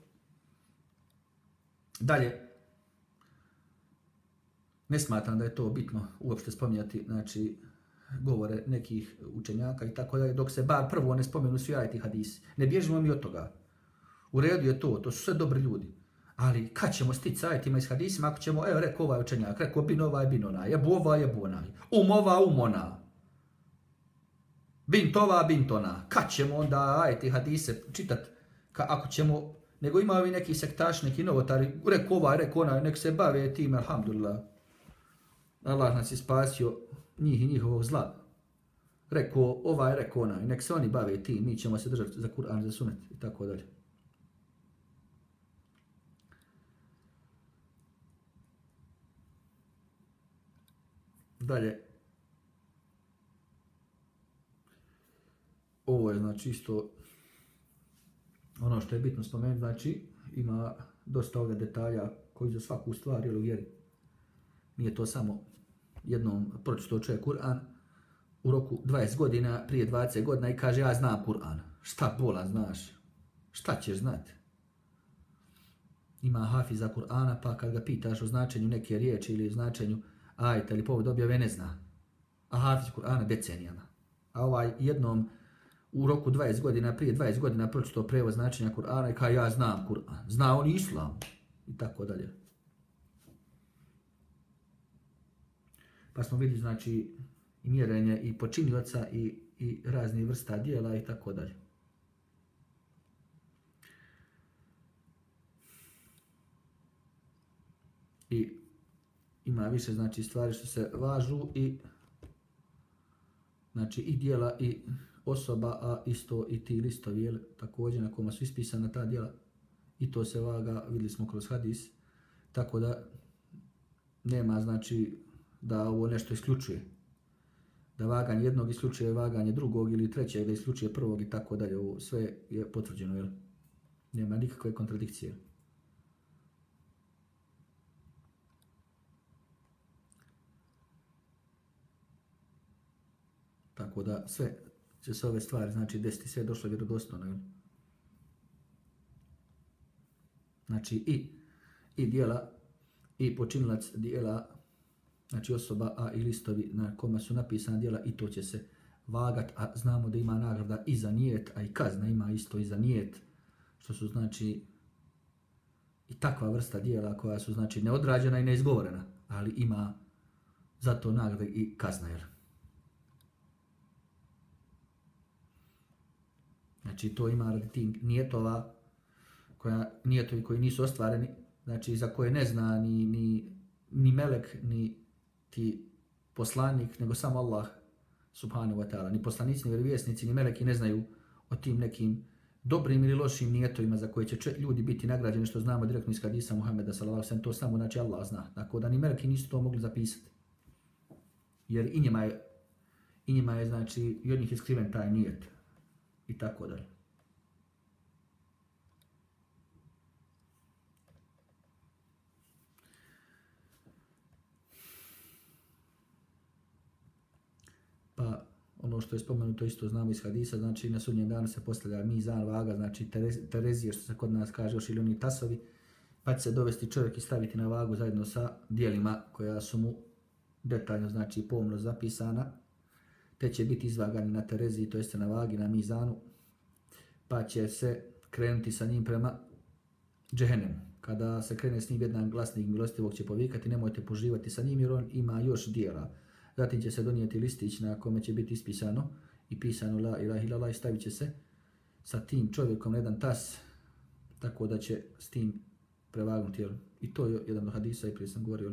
Dalje, ne smatram da je to bitno uopšte spominjati, znači, govore nekih učenjaka i tako dalje, dok se bar prvo ne spomenu svi ajeti hadisi. Ne bježimo mi od toga. U redu je to su sve dobri ljudi. Ali kad ćemo stići sa ajetima iz hadisima, ako ćemo, evo, rekao ovaj učenjak, rekao bin ovaj, bin onaj, jebu ovaj, jebu onaj, ova, ona. Bint ova, bint ona. Kad ćemo onda ajeti hadise čitat, ako ćemo, nego imaju i neki sektaš, neki novotari, rekao ovaj, rekao onaj, nek se bave tim, alhamdulillah. Allah nas je spasio njih i njihovog zla. Rekao ovaj, rekao onaj, nek se oni bave tim, mi ćemo se držati za Kur'an, za sunet i tako dalje. Dalje. Ovo je, znači, isto ono što je bitno spomenuti, znači, ima dosta ovdje detalja koji za svaku stvar, jel, u vjeri. Nije to samo jednom pročitao čovjek Kur'an u roku 20 godina, prije 20 godina i kaže ja znam Kur'an. Šta bola znaš? Šta ćeš znati? Ima hafiza Kur'ana, pa kad ga pitaš o značenju neke riječi ili o značenju ajeta ili povod objave, ne zna. A hafiz Kur'ana decenijama. A ovaj jednom u roku 20 godina, prije 20 godina pročitao prevod značenja Kur'ana i kaže ja znam Kur'an. Zna on islam. I tako dalje. Pa smo vidjeli, znači, i mjerenje i počinioca i raznih vrsta dijela i tako dalje. I ima više, znači, stvari što se važu i, znači, i dijela i osoba, a isto i ti listovi, jel, također na kojima su ispisana ta dijela. I to se vaga, vidjeli smo kroz hadis. Tako da nema, znači, da ovo nešto isključuje. Da vaganje jednog isključuje vaganje drugog ili trećeg, da isključuje prvog i tako dalje. Ovo sve je potvrđeno, jel? Nema nikakve kontradikcije. Tako da sve će se ove stvari, znači, desiti, sve je došlo vjerodostojno, jel? Znači, i dijela, i počinilac dijela, znači osoba, a i listovi na kojima su napisana djela, i to će se vagat, a znamo da ima nagrada i za nijet, a i kazna ima isto i za nijet, što su, znači, i takva vrsta djela koja su, znači, neodrađena i neizgovorena, ali ima zato nagrada i kazna, jel? Znači, to ima radi tih nijetova, nijetovi koji nisu ostvareni, znači, za koje ne zna ni melek, ni ti poslanik, nego samo Allah subhanahu wa ta'ala. Ni poslanici, ni vjerovjesnici, ni meleki ne znaju o tim nekim dobrim ili lošim nijetovima za koje će ljudi biti nagrađeni, što znamo direktno iz hadisa Muhammeda sallallahu alejhi ve sellem, to samo, znači, Allah zna. Tako da ni meleki nisu to mogli zapisati. Jer i njima je, znači, i od njih je skriven taj nijet. I tako dalje. ono što je spomenuto isto znamo iz hadisa, znači na sudnjem danu se postavlja mizan, vaga, znači terezije što se kod nas kaže još ili oni tasovi, pa će se dovesti čovjek i staviti na vagu zajedno sa dijelima koja su mu detaljno, znači pomno zapisana, te će biti izvagani na tereziji, to jeste na vagi, na mizanu, pa će se krenuti sa njim prema džehennemu. Kada se krene s njim, jedan glasnik milostivog će povikati, nemojte poživati sa njim jer on ima još dijela. Zatim će se donijeti listić na kome će biti ispisano i pisano la ilaha illallah i stavit će se sa tim čovjekom na jedan tas, tako da će s tim prevagnuti. I to je jedan od hadisa i prije sam govorio.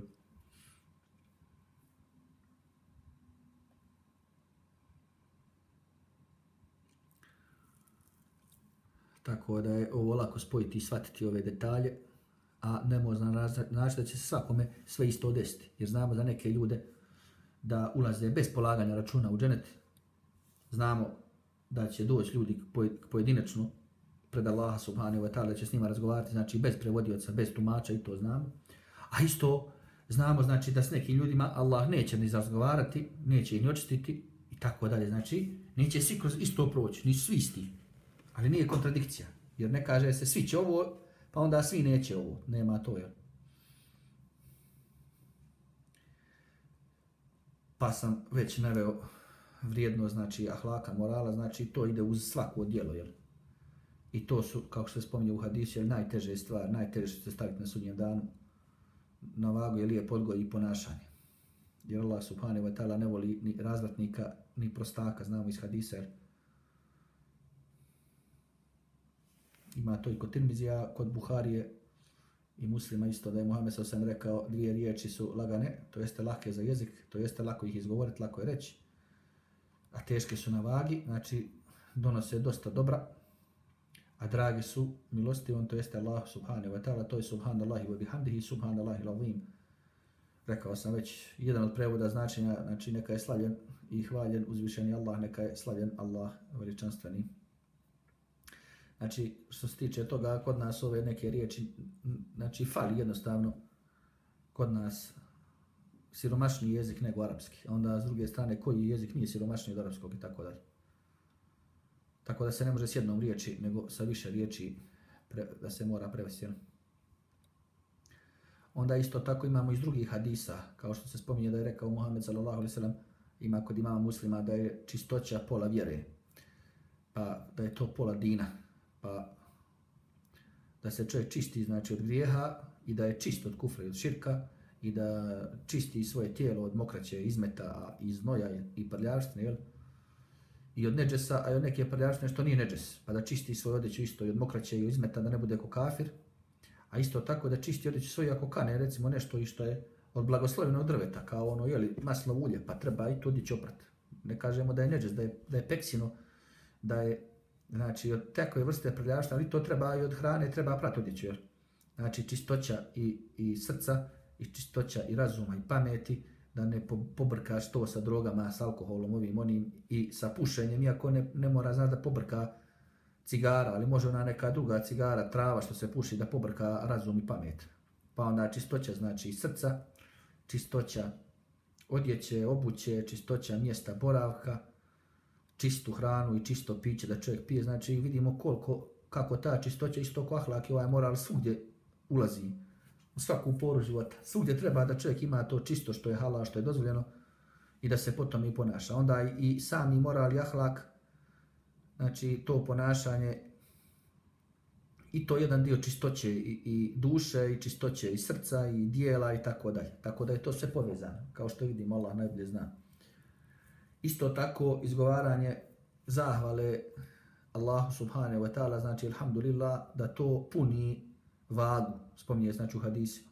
Tako da je ovo lako spojiti i shvatiti ove detalje, a ne možda znači da će se svakome sve isto desiti. Jer znamo za neke ljude da ulaze bez polaganja računa u dženet. Znamo da će doći ljudi pojedinačno pred Allaha subhanahu wa ta'ala, da će s njima razgovarati, znači bez prevodioca, bez tumača i to znamo. A isto znamo znači da s nekim ljudima Allah neće ni razgovarati, neće ih ni očistiti i tako dalje. Znači neće svi kroz isto proći, nisu svi isti. Ali nije kontradikcija, jer ne kaže se svi će ovo, pa onda svi neće ovo. Nema to, jel? Pa sam već naveo vrijednost, znači ahlaka, morala, znači to ide uz svako djelo, jel? I to su, kao što se spominje u hadisu, najteže stvari, najteže što se staviti na sudnjem danu na vagu je lijep odgoj i ponašanje. Jer Allah subhanahu wa ta'ala ne voli ni razvratnika, ni prostaka, znamo iz hadisa, jer ima to i kod Tirmizija, kod Buharije i Muslima isto da je Muhammed s.a.v. rekao dvije riječi su lagane, to jeste lake za jezik, to jeste lako ih izgovoriti, lako je reći, a teške su na vagi, znači donose dosta dobra, a dragi su milostivom, to jeste Allah subhanahu wa ta'ala, to je subhanallahi wa bihamdihi, subhanallahi l'azim. Rekao sam već, jedan od prevoda značenja, znači neka je slavljen i hvaljen uzvišeni Allah, neka je slavljen Allah veličanstveni. Znači, što se tiče toga, kod nas ove neke riječi, znači, fali jednostavno kod nas siromašniji jezik nego arapski. Onda, s druge strane, koji jezik nije siromašniji od arapskog i tako dalje. Tako da se ne može s jednom riječi, nego sa više riječi da se mora prevesti. Onda isto tako imamo iz drugih hadisa, kao što se spominje da je rekao Muhammed sallallahu alejhi ve sellem, ima kod imama Muslima da je čistoća pola vjere, pa da je to pola dina. Pa da se čovjek čisti znači od grijeha i da je čist od kufra i od širka i da čisti svoje tijelo od mokraće, izmeta i znoja i prljavštine, jel? I od neđesa, a i od neke prljavštine što nije neđes, pa da čisti svoju odjeću isto i od mokraće i od izmeta da ne bude ko kafir, a isto tako da čisti odjeću svoju ako kane, recimo nešto i što je od blagoslovenog drveta, kao ono, jeli, maslovo ulje, pa treba i tu odjeću oprat. Ne kažemo da je neđes, da je peksino, da je znači od takve vrste prljavštine, ali to treba i od hrane, treba prat odjeću, jer znači čistoća i srca, i čistoća i razuma i pameti, da ne pobrkaš to sa drogama, s alkoholom, ovim, onim i sa pušenjem, iako ne mora znaš da pobrka cigara, ali može ona neka druga cigara, trava što se puši da pobrka razum i pamet. Pa onda čistoća znači srca, čistoća odjeće, obuće, čistoća mjesta boravka, čistu hranu i čisto piće da čovjek pije, znači vidimo kako ta čistoća isto ko ahlak i ovaj moral svugdje ulazi, u svaku poru života. Svugdje treba da čovjek ima to čisto što je halal, što je dozvoljeno i da se potom i ponaša. Onda i sami moral i ahlak, znači to ponašanje i to jedan dio čistoće i duše i čistoće i srca i dijela i tako dalje. Tako da je to sve povezano, kao što vidimo Allah najbolje zna. Isto tako izgovaranje zahvale Allahu subhanahu wa ta'ala, znači alhamdulillah, da to puni vagu, spominje znači u hadisima.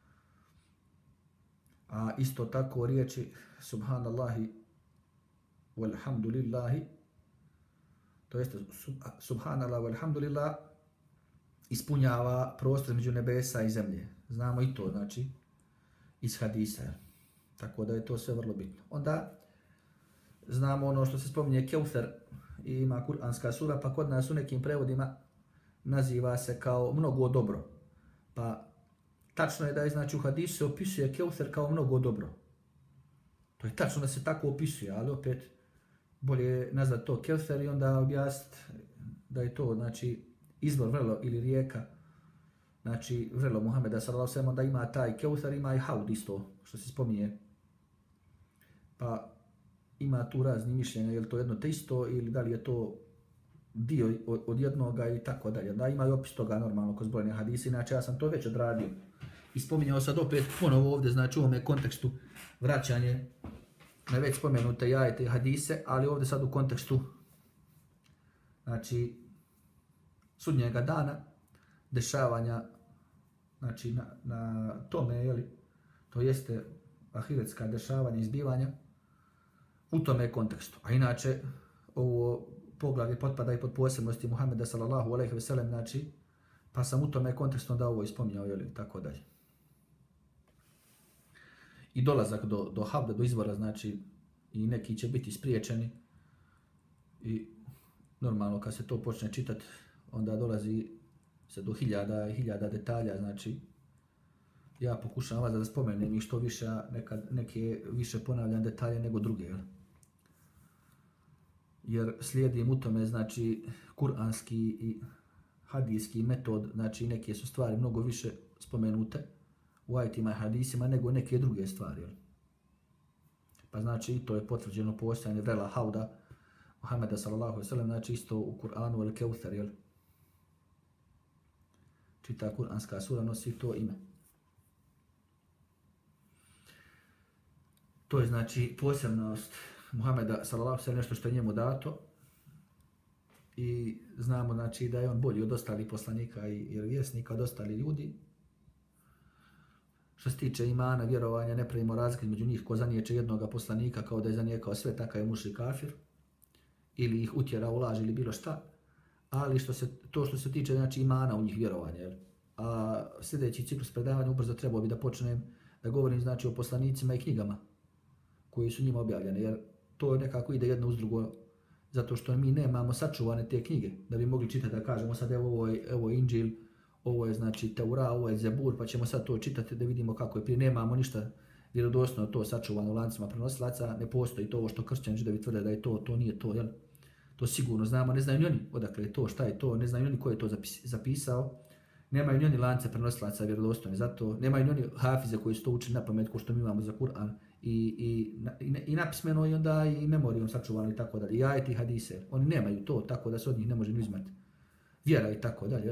A isto tako riječi subhanallahi walhamdulillahi, to jeste subhanallah walhamdulillah, ispunjava prostor među nebesa i zemlje. Znamo i to, znači, iz hadisa. Tako da je to sve vrlo bitno. Onda znamo ono što se spominje Keufer i ima kuranska sura, pa kod nas u nekim prevodima naziva se kao mnogo dobro. Pa tačno je da je znači u hadisu se opisuje Keufer kao mnogo dobro. To je tačno da se tako opisuje, ali opet bolje je nazvat to Kevser i onda objasniti da je to znači izvor vrelo ili rijeka, znači vrelo Muhameda sallallahu alejhi ve sellem, onda ima taj Kevser, ima i haud isto što se spominje. Pa ima tu razni mišljenja, je li to jedno te isto ili da li je to dio od jednoga i tako dalje. Da, ima i opis toga normalno kroz brojne hadise, inače ja sam to već odradio. I spominjao sad opet ponovo ovdje, znači u ovome kontekstu vraćanje na već spomenute ajete i hadise, ali ovdje sad u kontekstu znači sudnjega dana, dešavanja znači na tome, jeli, to jeste ahiretska dešavanja, izbivanja u tome kontekstu. A inače, ovo poglavlje potpada i pod posebnosti Muhameda sallallahu alejhi ve sellem, znači, pa sam u tome kontekstu da ovo ispominjao, jeli, tako dalje. I dolazak do havda, do izvora, znači, i neki će biti spriječeni i normalno kad se to počne čitati, onda dolazi se do hiljada i hiljada detalja, znači, ja pokušam vas da spomenem i što više, neke više ponavljam detalje nego druge, jel? Jer slijedim u tome, znači, kuranski i hadijski metod, znači neke su stvari mnogo više spomenute u ajetima i hadisima nego neke druge stvari. Jel? Pa znači i to je potvrđeno postojanje vrela hauda Muhameda sallallahu alejhi ve sellem, znači isto u Kur'anu el Kevser, jel? Čita kuranska sura nosi to ime. To je znači posebnost Muhameda sallallahu alejhi ve sellem, nešto što je njemu dato. I znamo znači da je on bolji od ostalih poslanika i vjerovjesnika, od ostalih ljudi. Što se tiče imana, vjerovanja, ne pravimo razlike između njih ko zaniječe jednoga poslanika kao da je zanijekao sve, takav je mušrik kafir, ili ih utjera u laž ili bilo šta, ali što se tiče znači imana u njih vjerovanja. Jel? A sljedeći ciklus predavanja ubrzo trebao bi da počnem da govorim znači o poslanicima i knjigama koji su njima objavljene, jer to nekako ide jedno uz drugo, zato što mi nemamo sačuvane te knjige, da bi mogli čitati, da kažemo sad evo je Inđil, ovo je znači Teura, ovo je Zebur, pa ćemo sad to čitati da vidimo kako je prije. Nemamo ništa vjerodostojno to sačuvano u lancima prenosilaca, ne postoji to ovo što kršćani židovi tvrde da je to nije to, jel? To sigurno znamo, ne znaju ni oni odakle je to, šta je to, ne znaju ni oni ko je to zapisao, nemaju ni oni lance prenosilaca vjerodostojne, zato nemaju ni oni hafize koji su to učili na pamet ko što mi imamo za Kur'an i napismeno i onda i memorijom sačuvano i tako dalje. I ajeti i hadise, oni nemaju to, tako da se od njih ne može ni uzmati vjera i tako dalje, jel?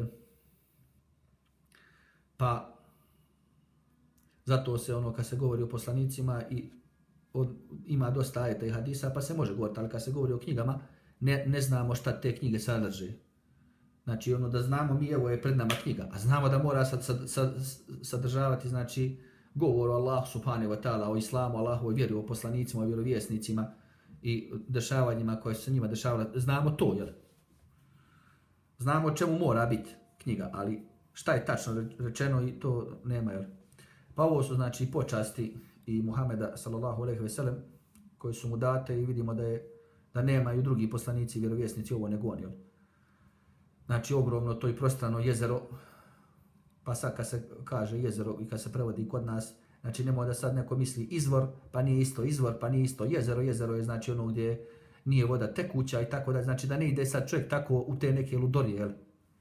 Pa zato se ono kad se govori o poslanicima ima dosta ajeta i hadisa pa se može govoriti, ali kad se govori o knjigama ne znamo šta te knjige sadrže. Znači ono da znamo mi evo je pred nama knjiga, a znamo da mora sadržavati znači govor o Allahu subhanahu wa ta'ala, o islamu, Allahovoj vjeri, o poslanicima, o vjerovjesnicima i dešavanjima koje su se njima dešavala. Znamo to, jel? Znamo čemu mora biti knjiga, ali šta je tačno rečeno i to nema, jel? Pa ovo su znači počasti i Muhameda sallallahu alejhi ve sellem koji su mu date i vidimo da nemaju drugi poslanici i vjerovjesnici ovo nego on, jel? Znači ogromno to i prostrano jezero, pa sad kad se kaže jezero i kad se prevodi kod nas, znači nemoj da sad neko misli izvor, pa nije isto izvor, pa nije isto jezero. Jezero je znači ono gdje nije voda tekuća i tako da, znači da ne ide sad čovjek tako u te neke ludorije, jel?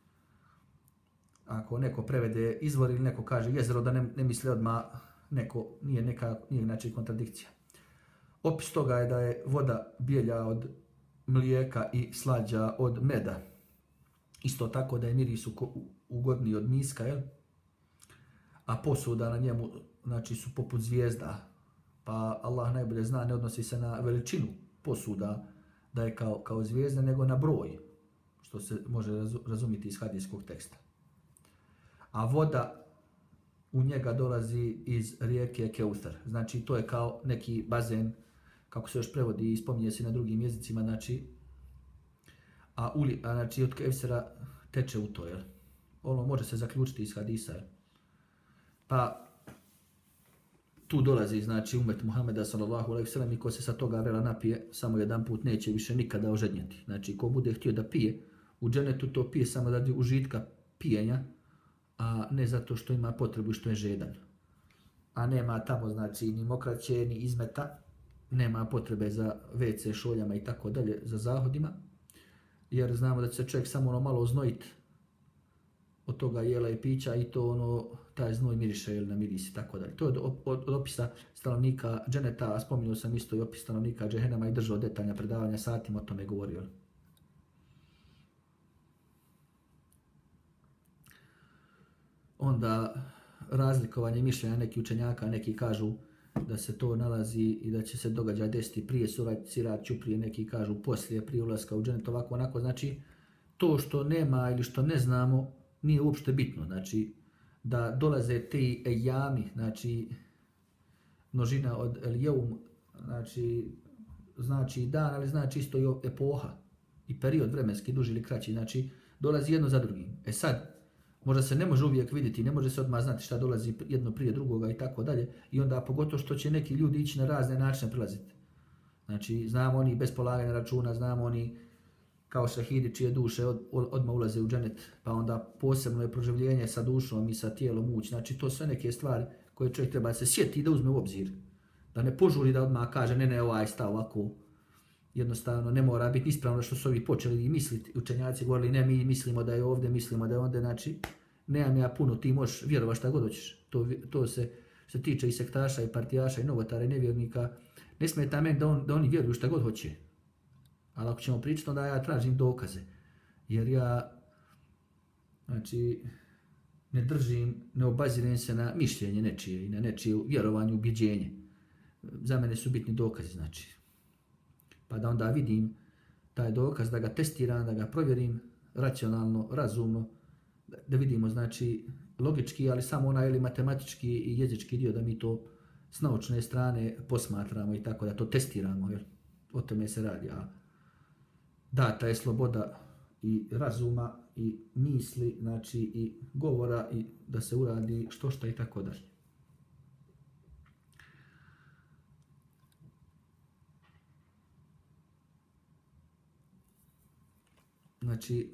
Ako neko prevede izvor ili neko kaže jezero, da ne misle odmah neko, nije znači kontradikcija. Opis toga je da je voda bijelja od mlijeka i slađa od meda. Isto tako da je miris ugodniji od miska, jel? A posuda na njemu znači su poput zvijezda. Pa Allah najbolje zna, ne odnosi se na veličinu posuda da je kao zvijezda, nego na broj, što se može razumjeti iz hadijskog teksta. A voda u njega dolazi iz rijeke Keuthar. Znači to je kao neki bazen, kako se još prevodi i spominje se na drugim jezicima, znači, znači od Kevsera teče u to, jel? Ono može se zaključiti iz hadisa, jel? Pa tu dolazi, znači, umet Muhameda sallallahu alejhi ve sellem i ko se sa toga vrela napije, samo jedan put neće više nikada ožednjeti. Znači, ko bude htio da pije, u dženetu to pije samo radi užitka pijenja, a ne zato što ima potrebu što je žedan. A nema tamo, znači, ni mokraće, ni izmeta, nema potrebe za WC šoljama i tako dalje, za zahodima, jer znamo da će se čovjek samo ono malo oznojiti od toga jela i pića i to ono, taj znoj miriše ili na miris i tako dalje. To je od opisa stanovnika dženeta, a spominjao sam isto i opis stanovnika džehennema i držao detaljna predavanja, satima o tome govorio. Onda razlikovanje mišljenja neki učenjaka, neki kažu da se to nalazi i da će se događaj desiti prije sirat ćuprije, neki kažu poslije, prije ulaska u dženet, ovako onako. Znači, to što nema ili što ne znamo nije uopšte bitno. Znači, da dolaze ti ejami, znači množina od el-jeum, znači dan, ali znači isto i epoha i period vremenski, duži ili kraći, znači dolazi jedno za drugim. E sad, možda se ne može uvijek vidjeti, ne može se odmah znati šta dolazi jedno prije drugoga i tako dalje. I onda pogotovo što će neki ljudi ići na razne načine prilaziti. Znači, znamo oni bez polaganja računa, znamo oni kao šahidi čije duše odmah ulaze u dženet, pa onda posebno je proživljenje sa dušom i sa tijelom ući. Znači, to sve neke stvari koje čovjek treba se sjeti i da uzme u obzir. Da ne požuri da odmah kaže ne, ovaj stav ovako. Jednostavno ne mora biti ispravno što su ovi počeli i misliti. Učenjaci govorili ne, mi mislimo da je ovdje, mislimo da je onda, znači nemam ja puno, ti možeš vjerovati šta god hoćeš. To se tiče i sektaša i partijaša i novotara i nevjernika. Ne smeta meni da oni vjeruju šta god hoće. Ali ako ćemo pričati, onda ja tražim dokaze. Jer ja, znači, ne držim, ne obazirem se na mišljenje nečije i na nečije vjerovanje, ubjeđenje. Za mene su bitni dokazi, znači. Pa da onda vidim taj dokaz, da ga testiram, da ga provjerim racionalno, razumno, da vidimo, znači, logički, ali samo onaj ili matematički i jezički dio, da mi to s naučne strane posmatramo i tako, da to testiramo, jer o tome se radi. A data je sloboda i razuma i misli, znači i govora i da se uradi što šta i tako dalje. Znači,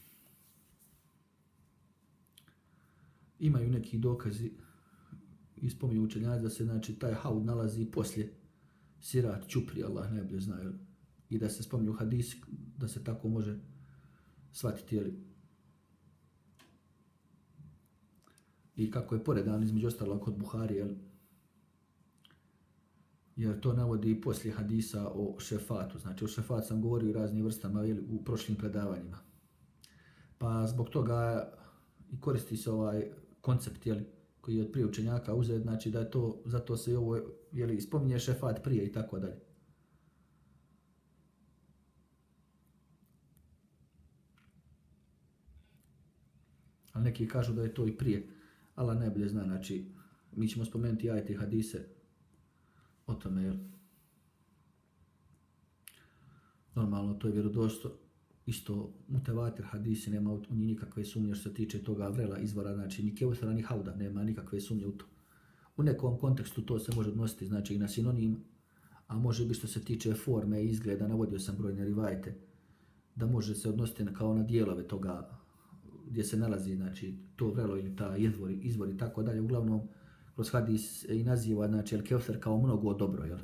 imaju neki dokazi i spominju učenjaci da se, znači, taj haud nalazi poslije sirat ćupri, Allah najbolje zna, i da se spominju hadisi, da se tako može shvatiti, jel? I kako je poredan između ostalog kod Buhari, jel? Jer to navodi poslije hadisa o šefatu. Znači, o šefatu sam govorio u raznim vrstama, jel, u prošlim predavanjima. Pa zbog toga i koristi se ovaj koncept, jel, koji je od prije učenjaka uzet, znači da je to, zato se i ovo, jel, spominje šefat prije i tako dalje. Ali neki kažu da je to i prije. Allah najbolje zna, znači, mi ćemo spomenuti ajete i hadise o tome, jel? Normalno, to je vjerodostojno. Isto mutevatir hadisi, nema u njih nikakve sumnje što se tiče toga vrela izvora, znači ni keusara ni hauda, nema nikakve sumnje u to. U nekom kontekstu to se može odnositi, znači i na sinonim, a može biti što se tiče forme i izgleda, navodio sam brojne rivajete, da može se odnositi kao na dijelove toga gdje se nalazi, znači to vrelo ili ta izvor i tako dalje. Uglavnom, kroz hadis i naziva, znači el keusar kao mnogo dobro, jel?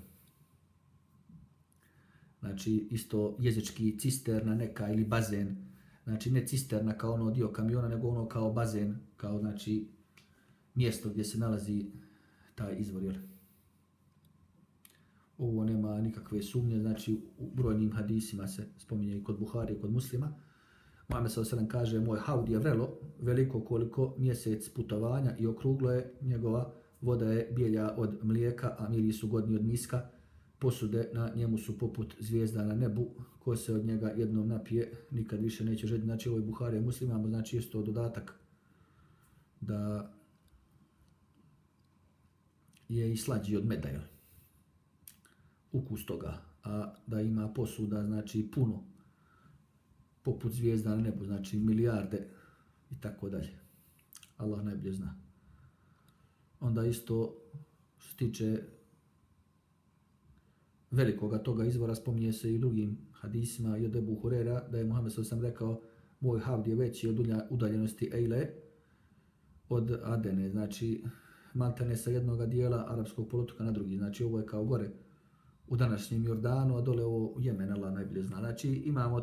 Znači, isto jezički cisterna neka ili bazen. Znači, ne cisterna kao ono dio kamiona, nego ono kao bazen, kao, znači, mjesto gdje se nalazi taj izvor, jel? Ovo nema nikakve sumnje, znači, u brojnim hadisima se spominje i kod Buhari i kod Muslima. Muhammed s.a.v. kaže, moj haud je vrelo, veliko koliko mjesec putovanja i okruglo je, njegova voda je bijelja od mlijeka, a miri su godni od miska. Posude na njemu su poput zvijezda na nebu, ko se od njega jednom napije, nikad više neće žediti. Znači, ovo je Buhari i Muslim, imamo, znači, isto dodatak da je i slađi od meda, jel? Ukus toga, a da ima posuda, znači, puno, poput zvijezda na nebu, znači, milijarde i tako dalje. Allah najbolje zna. Onda isto, što se tiče velikoga toga izvora, spominje se i u drugim hadisima i od Ebu Hurera, da je Muhammed s.a.v. rekao, moj havd je veći od udaljenosti Ejle od Adene, znači maltene sa jednog dijela arapskog poluotoka na drugi, znači ovo je kao gore u današnjem Jordanu, a dole u Jemen, Allah najbolje zna. Znači imamo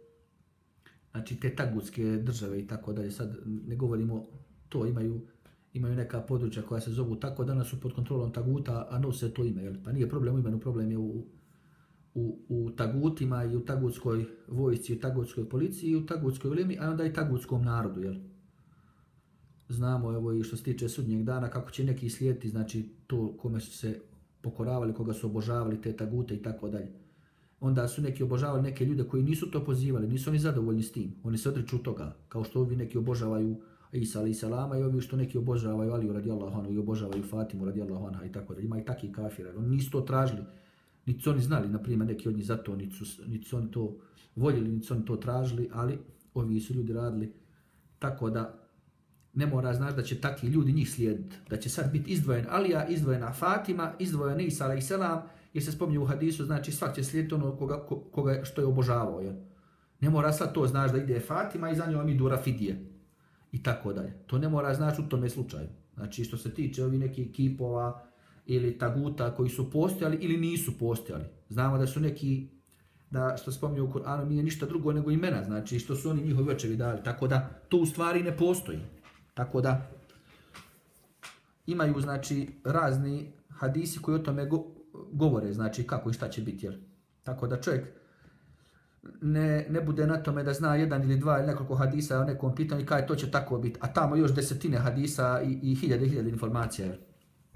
te tagutske države i tako dalje. Sad ne govorimo to, imaju neka područja koja se zovu tako, danas su pod kontrolom taguta, a nose to ime. Jel? Pa nije problem u imenu, problem je u tagutima i u tagutskoj vojsci, u tagutskoj policiji, i u tagutskoj ulemi, a onda i tagutskom narodu. Jel? Znamo evo i što se tiče sudnjeg dana kako će neki slijediti, znači to kome su se pokoravali, koga su obožavali, te tagute i tako dalje. Onda su neki obožavali neke ljude koji nisu to pozivali, nisu oni zadovoljni s tim. Oni se odriču toga, kao što ovi neki obožavaju Isa alejhi selama i ovi što neki obožavaju Aliju radijallahu anhu i obožavaju Fatimu radijallahu anha i tako dalje. Ima i takih kafira. Oni nisu to tražili, niti su oni znali, na primjer, neki od njih za to, niti su oni to voljeli, niti su oni to tražili, ali ovi su ljudi radili tako da ne mora znaš da će takvi ljudi njih slijediti, da će sad biti izdvojen Alija, izdvojena Fatima, izdvojen Isa alejhi selam, jer se spominje u hadisu, znači svak će slijediti ono koga što je obožavao. Jel? Ne mora sad to znaš da ide Fatima i za njom idu Rafidije i tako dalje. To ne mora znaš u tome slučaju. Znači što se tiče ovih nekih kipova ili taguta koji su postojali ili nisu postojali. Znamo da su neki, da što spominje u Kur'anu nije ništa drugo nego imena, znači što su oni njihovi očevi dali. Tako da to u stvari ne postoji. Tako da imaju znači razni hadisi koji o tome govore, znači kako i šta će biti. Jel? Tako da čovjek ne bude na tome da zna jedan ili dva ili nekoliko hadisa o nekom pitanju i kaže to će tako biti, a tamo još desetine hadisa i hiljade informacija. Jel?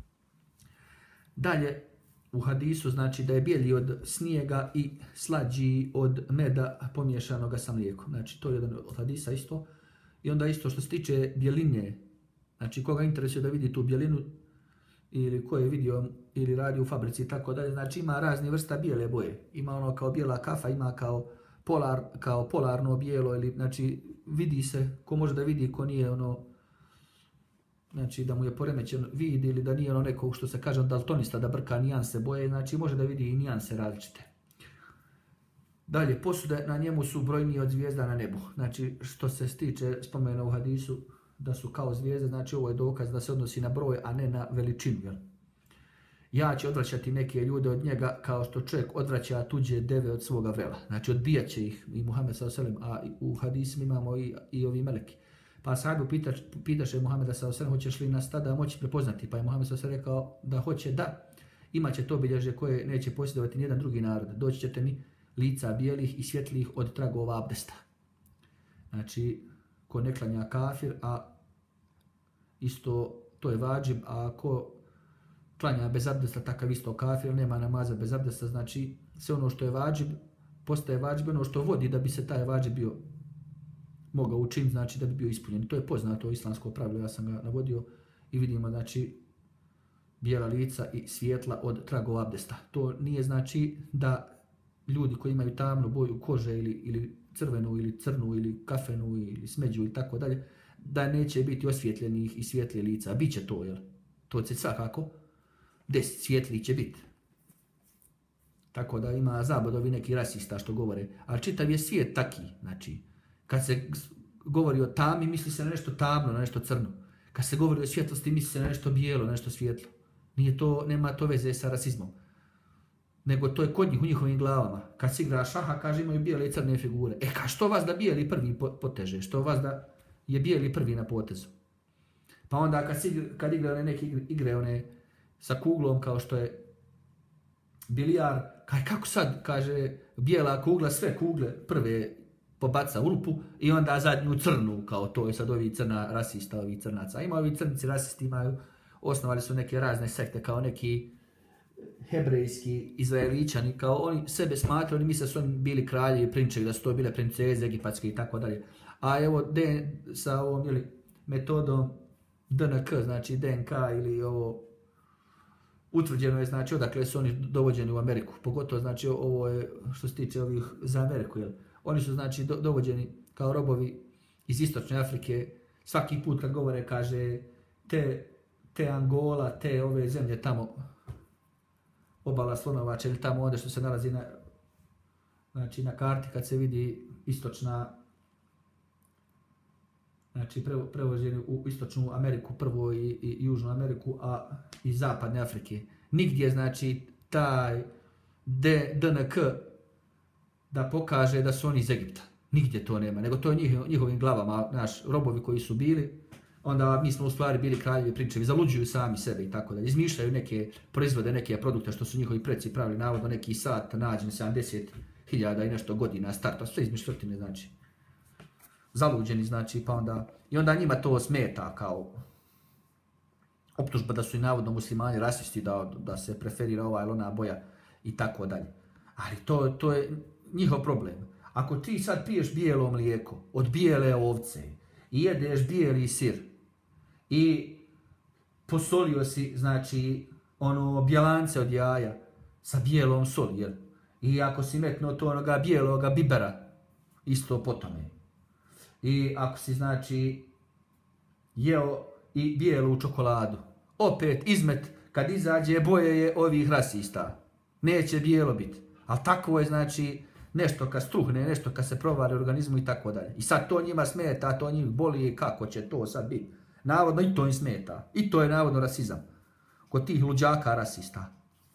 Dalje u hadisu znači da je bijeli od snijega i slađi od meda pomiješanoga sa mlijekom. Znači to je jedan od hadisa isto. I onda isto što se tiče bjelinje, znači koga interesuje da vidi tu bjelinu ili ko je vidio ili radi u fabrici i tako dalje, znači ima razni vrsta bijele boje. Ima ono kao bijela kafa, ima kao polarno bijelo, ili znači vidi se, ko može da vidi, ko nije ono, znači da mu je poremećen vid ili da nije ono neko što se kaže daltonista da brka nijanse boje, znači može da vidi i nijanse različite. Dalje, posude na njemu su brojnije od zvijezda na nebu. Znači, što se stiče spomena u hadisu da su kao zvijezde, znači ovo je dokaz da se odnosi na broj, a ne na veličinu. Jel? Ja ću odvraćati neke ljude od njega kao što čovjek odvraća tuđe deve od svoga vrela. Znači, odbijat će ih i Muhammed s.a.v. A u hadisima imamo i ovi meleki. Pa sahabu pitaše Muhammeda s.a.v. hoćeš li nas tada moći prepoznati? Pa je Muhammed s.a.v. rekao da hoće, da. Imaće to obilježje koje neće posjedovati nijedan drugi narod. Doći ćete mi lica bijelih i svjetlijih od tragova abdesta. Znači, ko ne klanja kafir, a isto to je vađib, a ko klanja bez abdesta, takav isto kafir, nema namaza bez abdesta, znači sve ono što je vađib, postaje vađib, ono što vodi da bi se taj vađib bio mogao učiniti, znači da bi bio ispunjen. To je poznato islamsko pravilo, ja sam ga navodio i vidimo, znači, bijela lica i svjetla od tragova abdesta. To nije znači da ljudi koji imaju tamnu boju kože ili crvenu ili crnu ili kafenu ili smeđu i tako dalje, da neće biti osvjetljenih i svjetlije lica. Biće to, jel? To će svakako desiti, svjetli će biti. Tako da ima zabodovi neki rasista što govore. Ali čitav je svijet taki. Znači, kad se govori o tami, misli se na nešto tamno, na nešto crno. Kad se govori o svjetlosti, misli se na nešto bijelo, na nešto svjetlo. Nema to veze sa rasizmom. Nego to je kod njih u njihovim glavama. Kad se igra šaha, kaže imaju bijele i crne figure. Što vas da bijeli prvi poteže? Što vas da je bijeli prvi na potezu? Pa onda kad igra one neke igre one sa kuglom kao što je bilijar, kako sad, kaže, bijela kugla, sve kugle prve pobaca u rupu i onda zadnju crnu, kao to je sad ovi crna rasista, ovi crnaca. Ima ovi crnici rasisti, osnovali su neke razne sekte kao neki hebrejski izraeličani, kao oni sebe smatraju, oni misle da su oni bili kraljevi, prinčevi, da su to bile princeze egipatske i tako dalje. A evo sa ovom metodom DNK, znači DNK ili ovo utvrđeno je, znači odakle su oni dovođeni u Ameriku. Pogotovo znači ovo je što se tiče ovih za Ameriku. Jel? Oni su znači dovođeni kao robovi iz istočne Afrike. Svaki put kad govore kaže te Angola, te ove zemlje tamo obala Slonovača ili tamo ovdje što se nalazi na karti kad se vidi istočna, znači prevođeni u istočnu Ameriku prvo i južnu Ameriku, a i zapadne Afrike. Nigdje znači taj DNK da pokaže da su oni iz Egipta. Nigdje to nema, nego to je njihovim glavama, naš robovi koji su bili, onda mi smo u stvari bili kraljevi pričevi, zaluđuju sami sebe i tako dalje. Izmišljaju neke proizvode, neke produkte što su njihovi preci pravili, navodno neki sat nađen 70.000 i nešto godina starta, sve izmišljotine znači. Zaluđeni znači, pa onda, i onda njima to smeta kao optužba da su i navodno muslimani rasisti, da se preferira ova ili ona boja i tako dalje. Ali to je njihov problem. Ako ti sad piješ bijelo mlijeko od bijele ovce i jedeš bijeli sir i posolio si, znači, bjelance od jaja sa bijelom soli, jel? I ako si metnuo to onoga bijeloga bibera, isto po tome. I ako si, znači, jeo i bijelu čokoladu, opet izmet, kad izađe boje je ovih rasista. Neće bijelo biti. Ali tako je, znači, nešto kad struhne, nešto kad se provari u organizmu i tako dalje. I sad to njima smeta, to njih boli, kako će to sad biti. Navodno i to im smeta. I to je navodno rasizam. Kod tih luđaka rasista.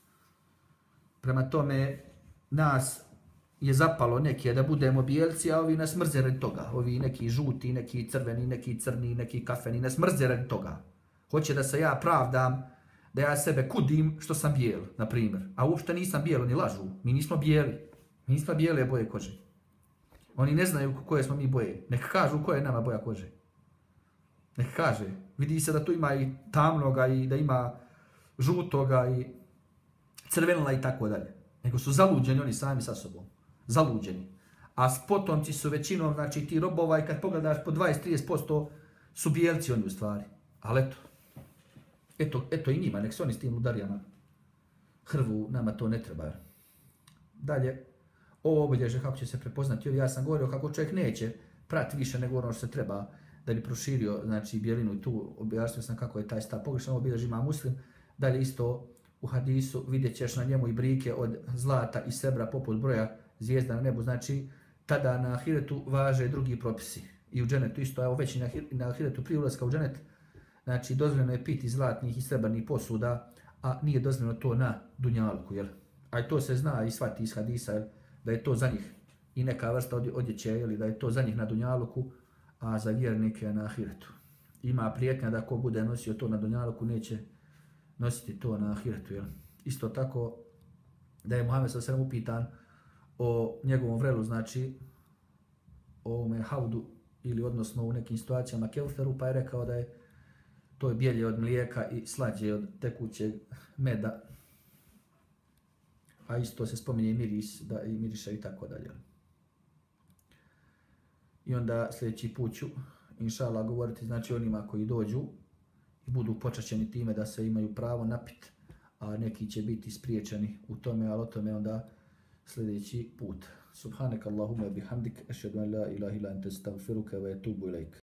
Prema tome, nas je zapalo neke da budemo bijelci, a ovi nas mrze radi toga. Ovi neki žuti, neki crveni, neki crni, neki kafeni, nas mrze radi toga. Hoće da se ja pravdam, da ja sebe kudim što sam bijel, na primjer. A uopšte nisam bijel, oni lažu. Mi nismo bijeli. Mi nismo bijele boje kože. Oni ne znaju koje smo mi boje. Neka kažu koja je nama boja kože. Neka kaže. Vidi se da tu ima i tamnoga i da ima žutoga i crvenila i tako dalje. Nego su zaluđeni oni sami sa sobom. Zaluđeni. A potomci su većinom, znači ti robova i kad pogledaš po 20-30% su bijelci oni u stvari. Ali eto i njima, nek se oni s tim ludarijama hrvu, nama to ne treba. Dalje, ovo obilježe kako će se prepoznati. Ja sam govorio kako čovjek neće prati više nego ono što se treba da bi proširio, znači, bijelinu i tu objasnio sam kako je taj stav pogrešan. Ovo obilježi ima Muslim. Dalje isto u hadisu vidjet ćeš na njemu i brike od zlata i srebra poput broja zvijezda na nebu. Znači, tada na ahiretu važe drugi propisi. I u dženetu isto, evo već i na ahiretu prije ulaska u dženet, znači dozvoljeno je piti zlatnih i srebrnih posuda, a nije dozvoljeno to na dunjalku, jel? A i to se zna i shvati iz hadisa, jel? Da je to za njih i neka vrsta odjeće, ili da je to za njih na dunjaluku, a za vjernike na ahiretu. Ima prijetnja da ko bude nosio to na dunjaluku neće nositi to na ahiretu, jel? Isto tako da je Muhammed s.a.v. upitan o njegovom vrelu, znači o ovome haudu ili odnosno u nekim situacijama keuferu, pa je rekao da je to je bijelje od mlijeka i slađe od tekućeg meda. A isto se spominje miris, da i miriša i tako dalje. I onda sljedeći put ću, inša Allah, govoriti, znači, onima koji dođu i budu počašćeni time da se imaju pravo napit, a neki će biti spriječeni u tome, ali o tome onda sljedeći put. Subhanak Allahumma bihamdik, ešhedu an la ilaha illa ente, estagfiruke ve etubu ilaik.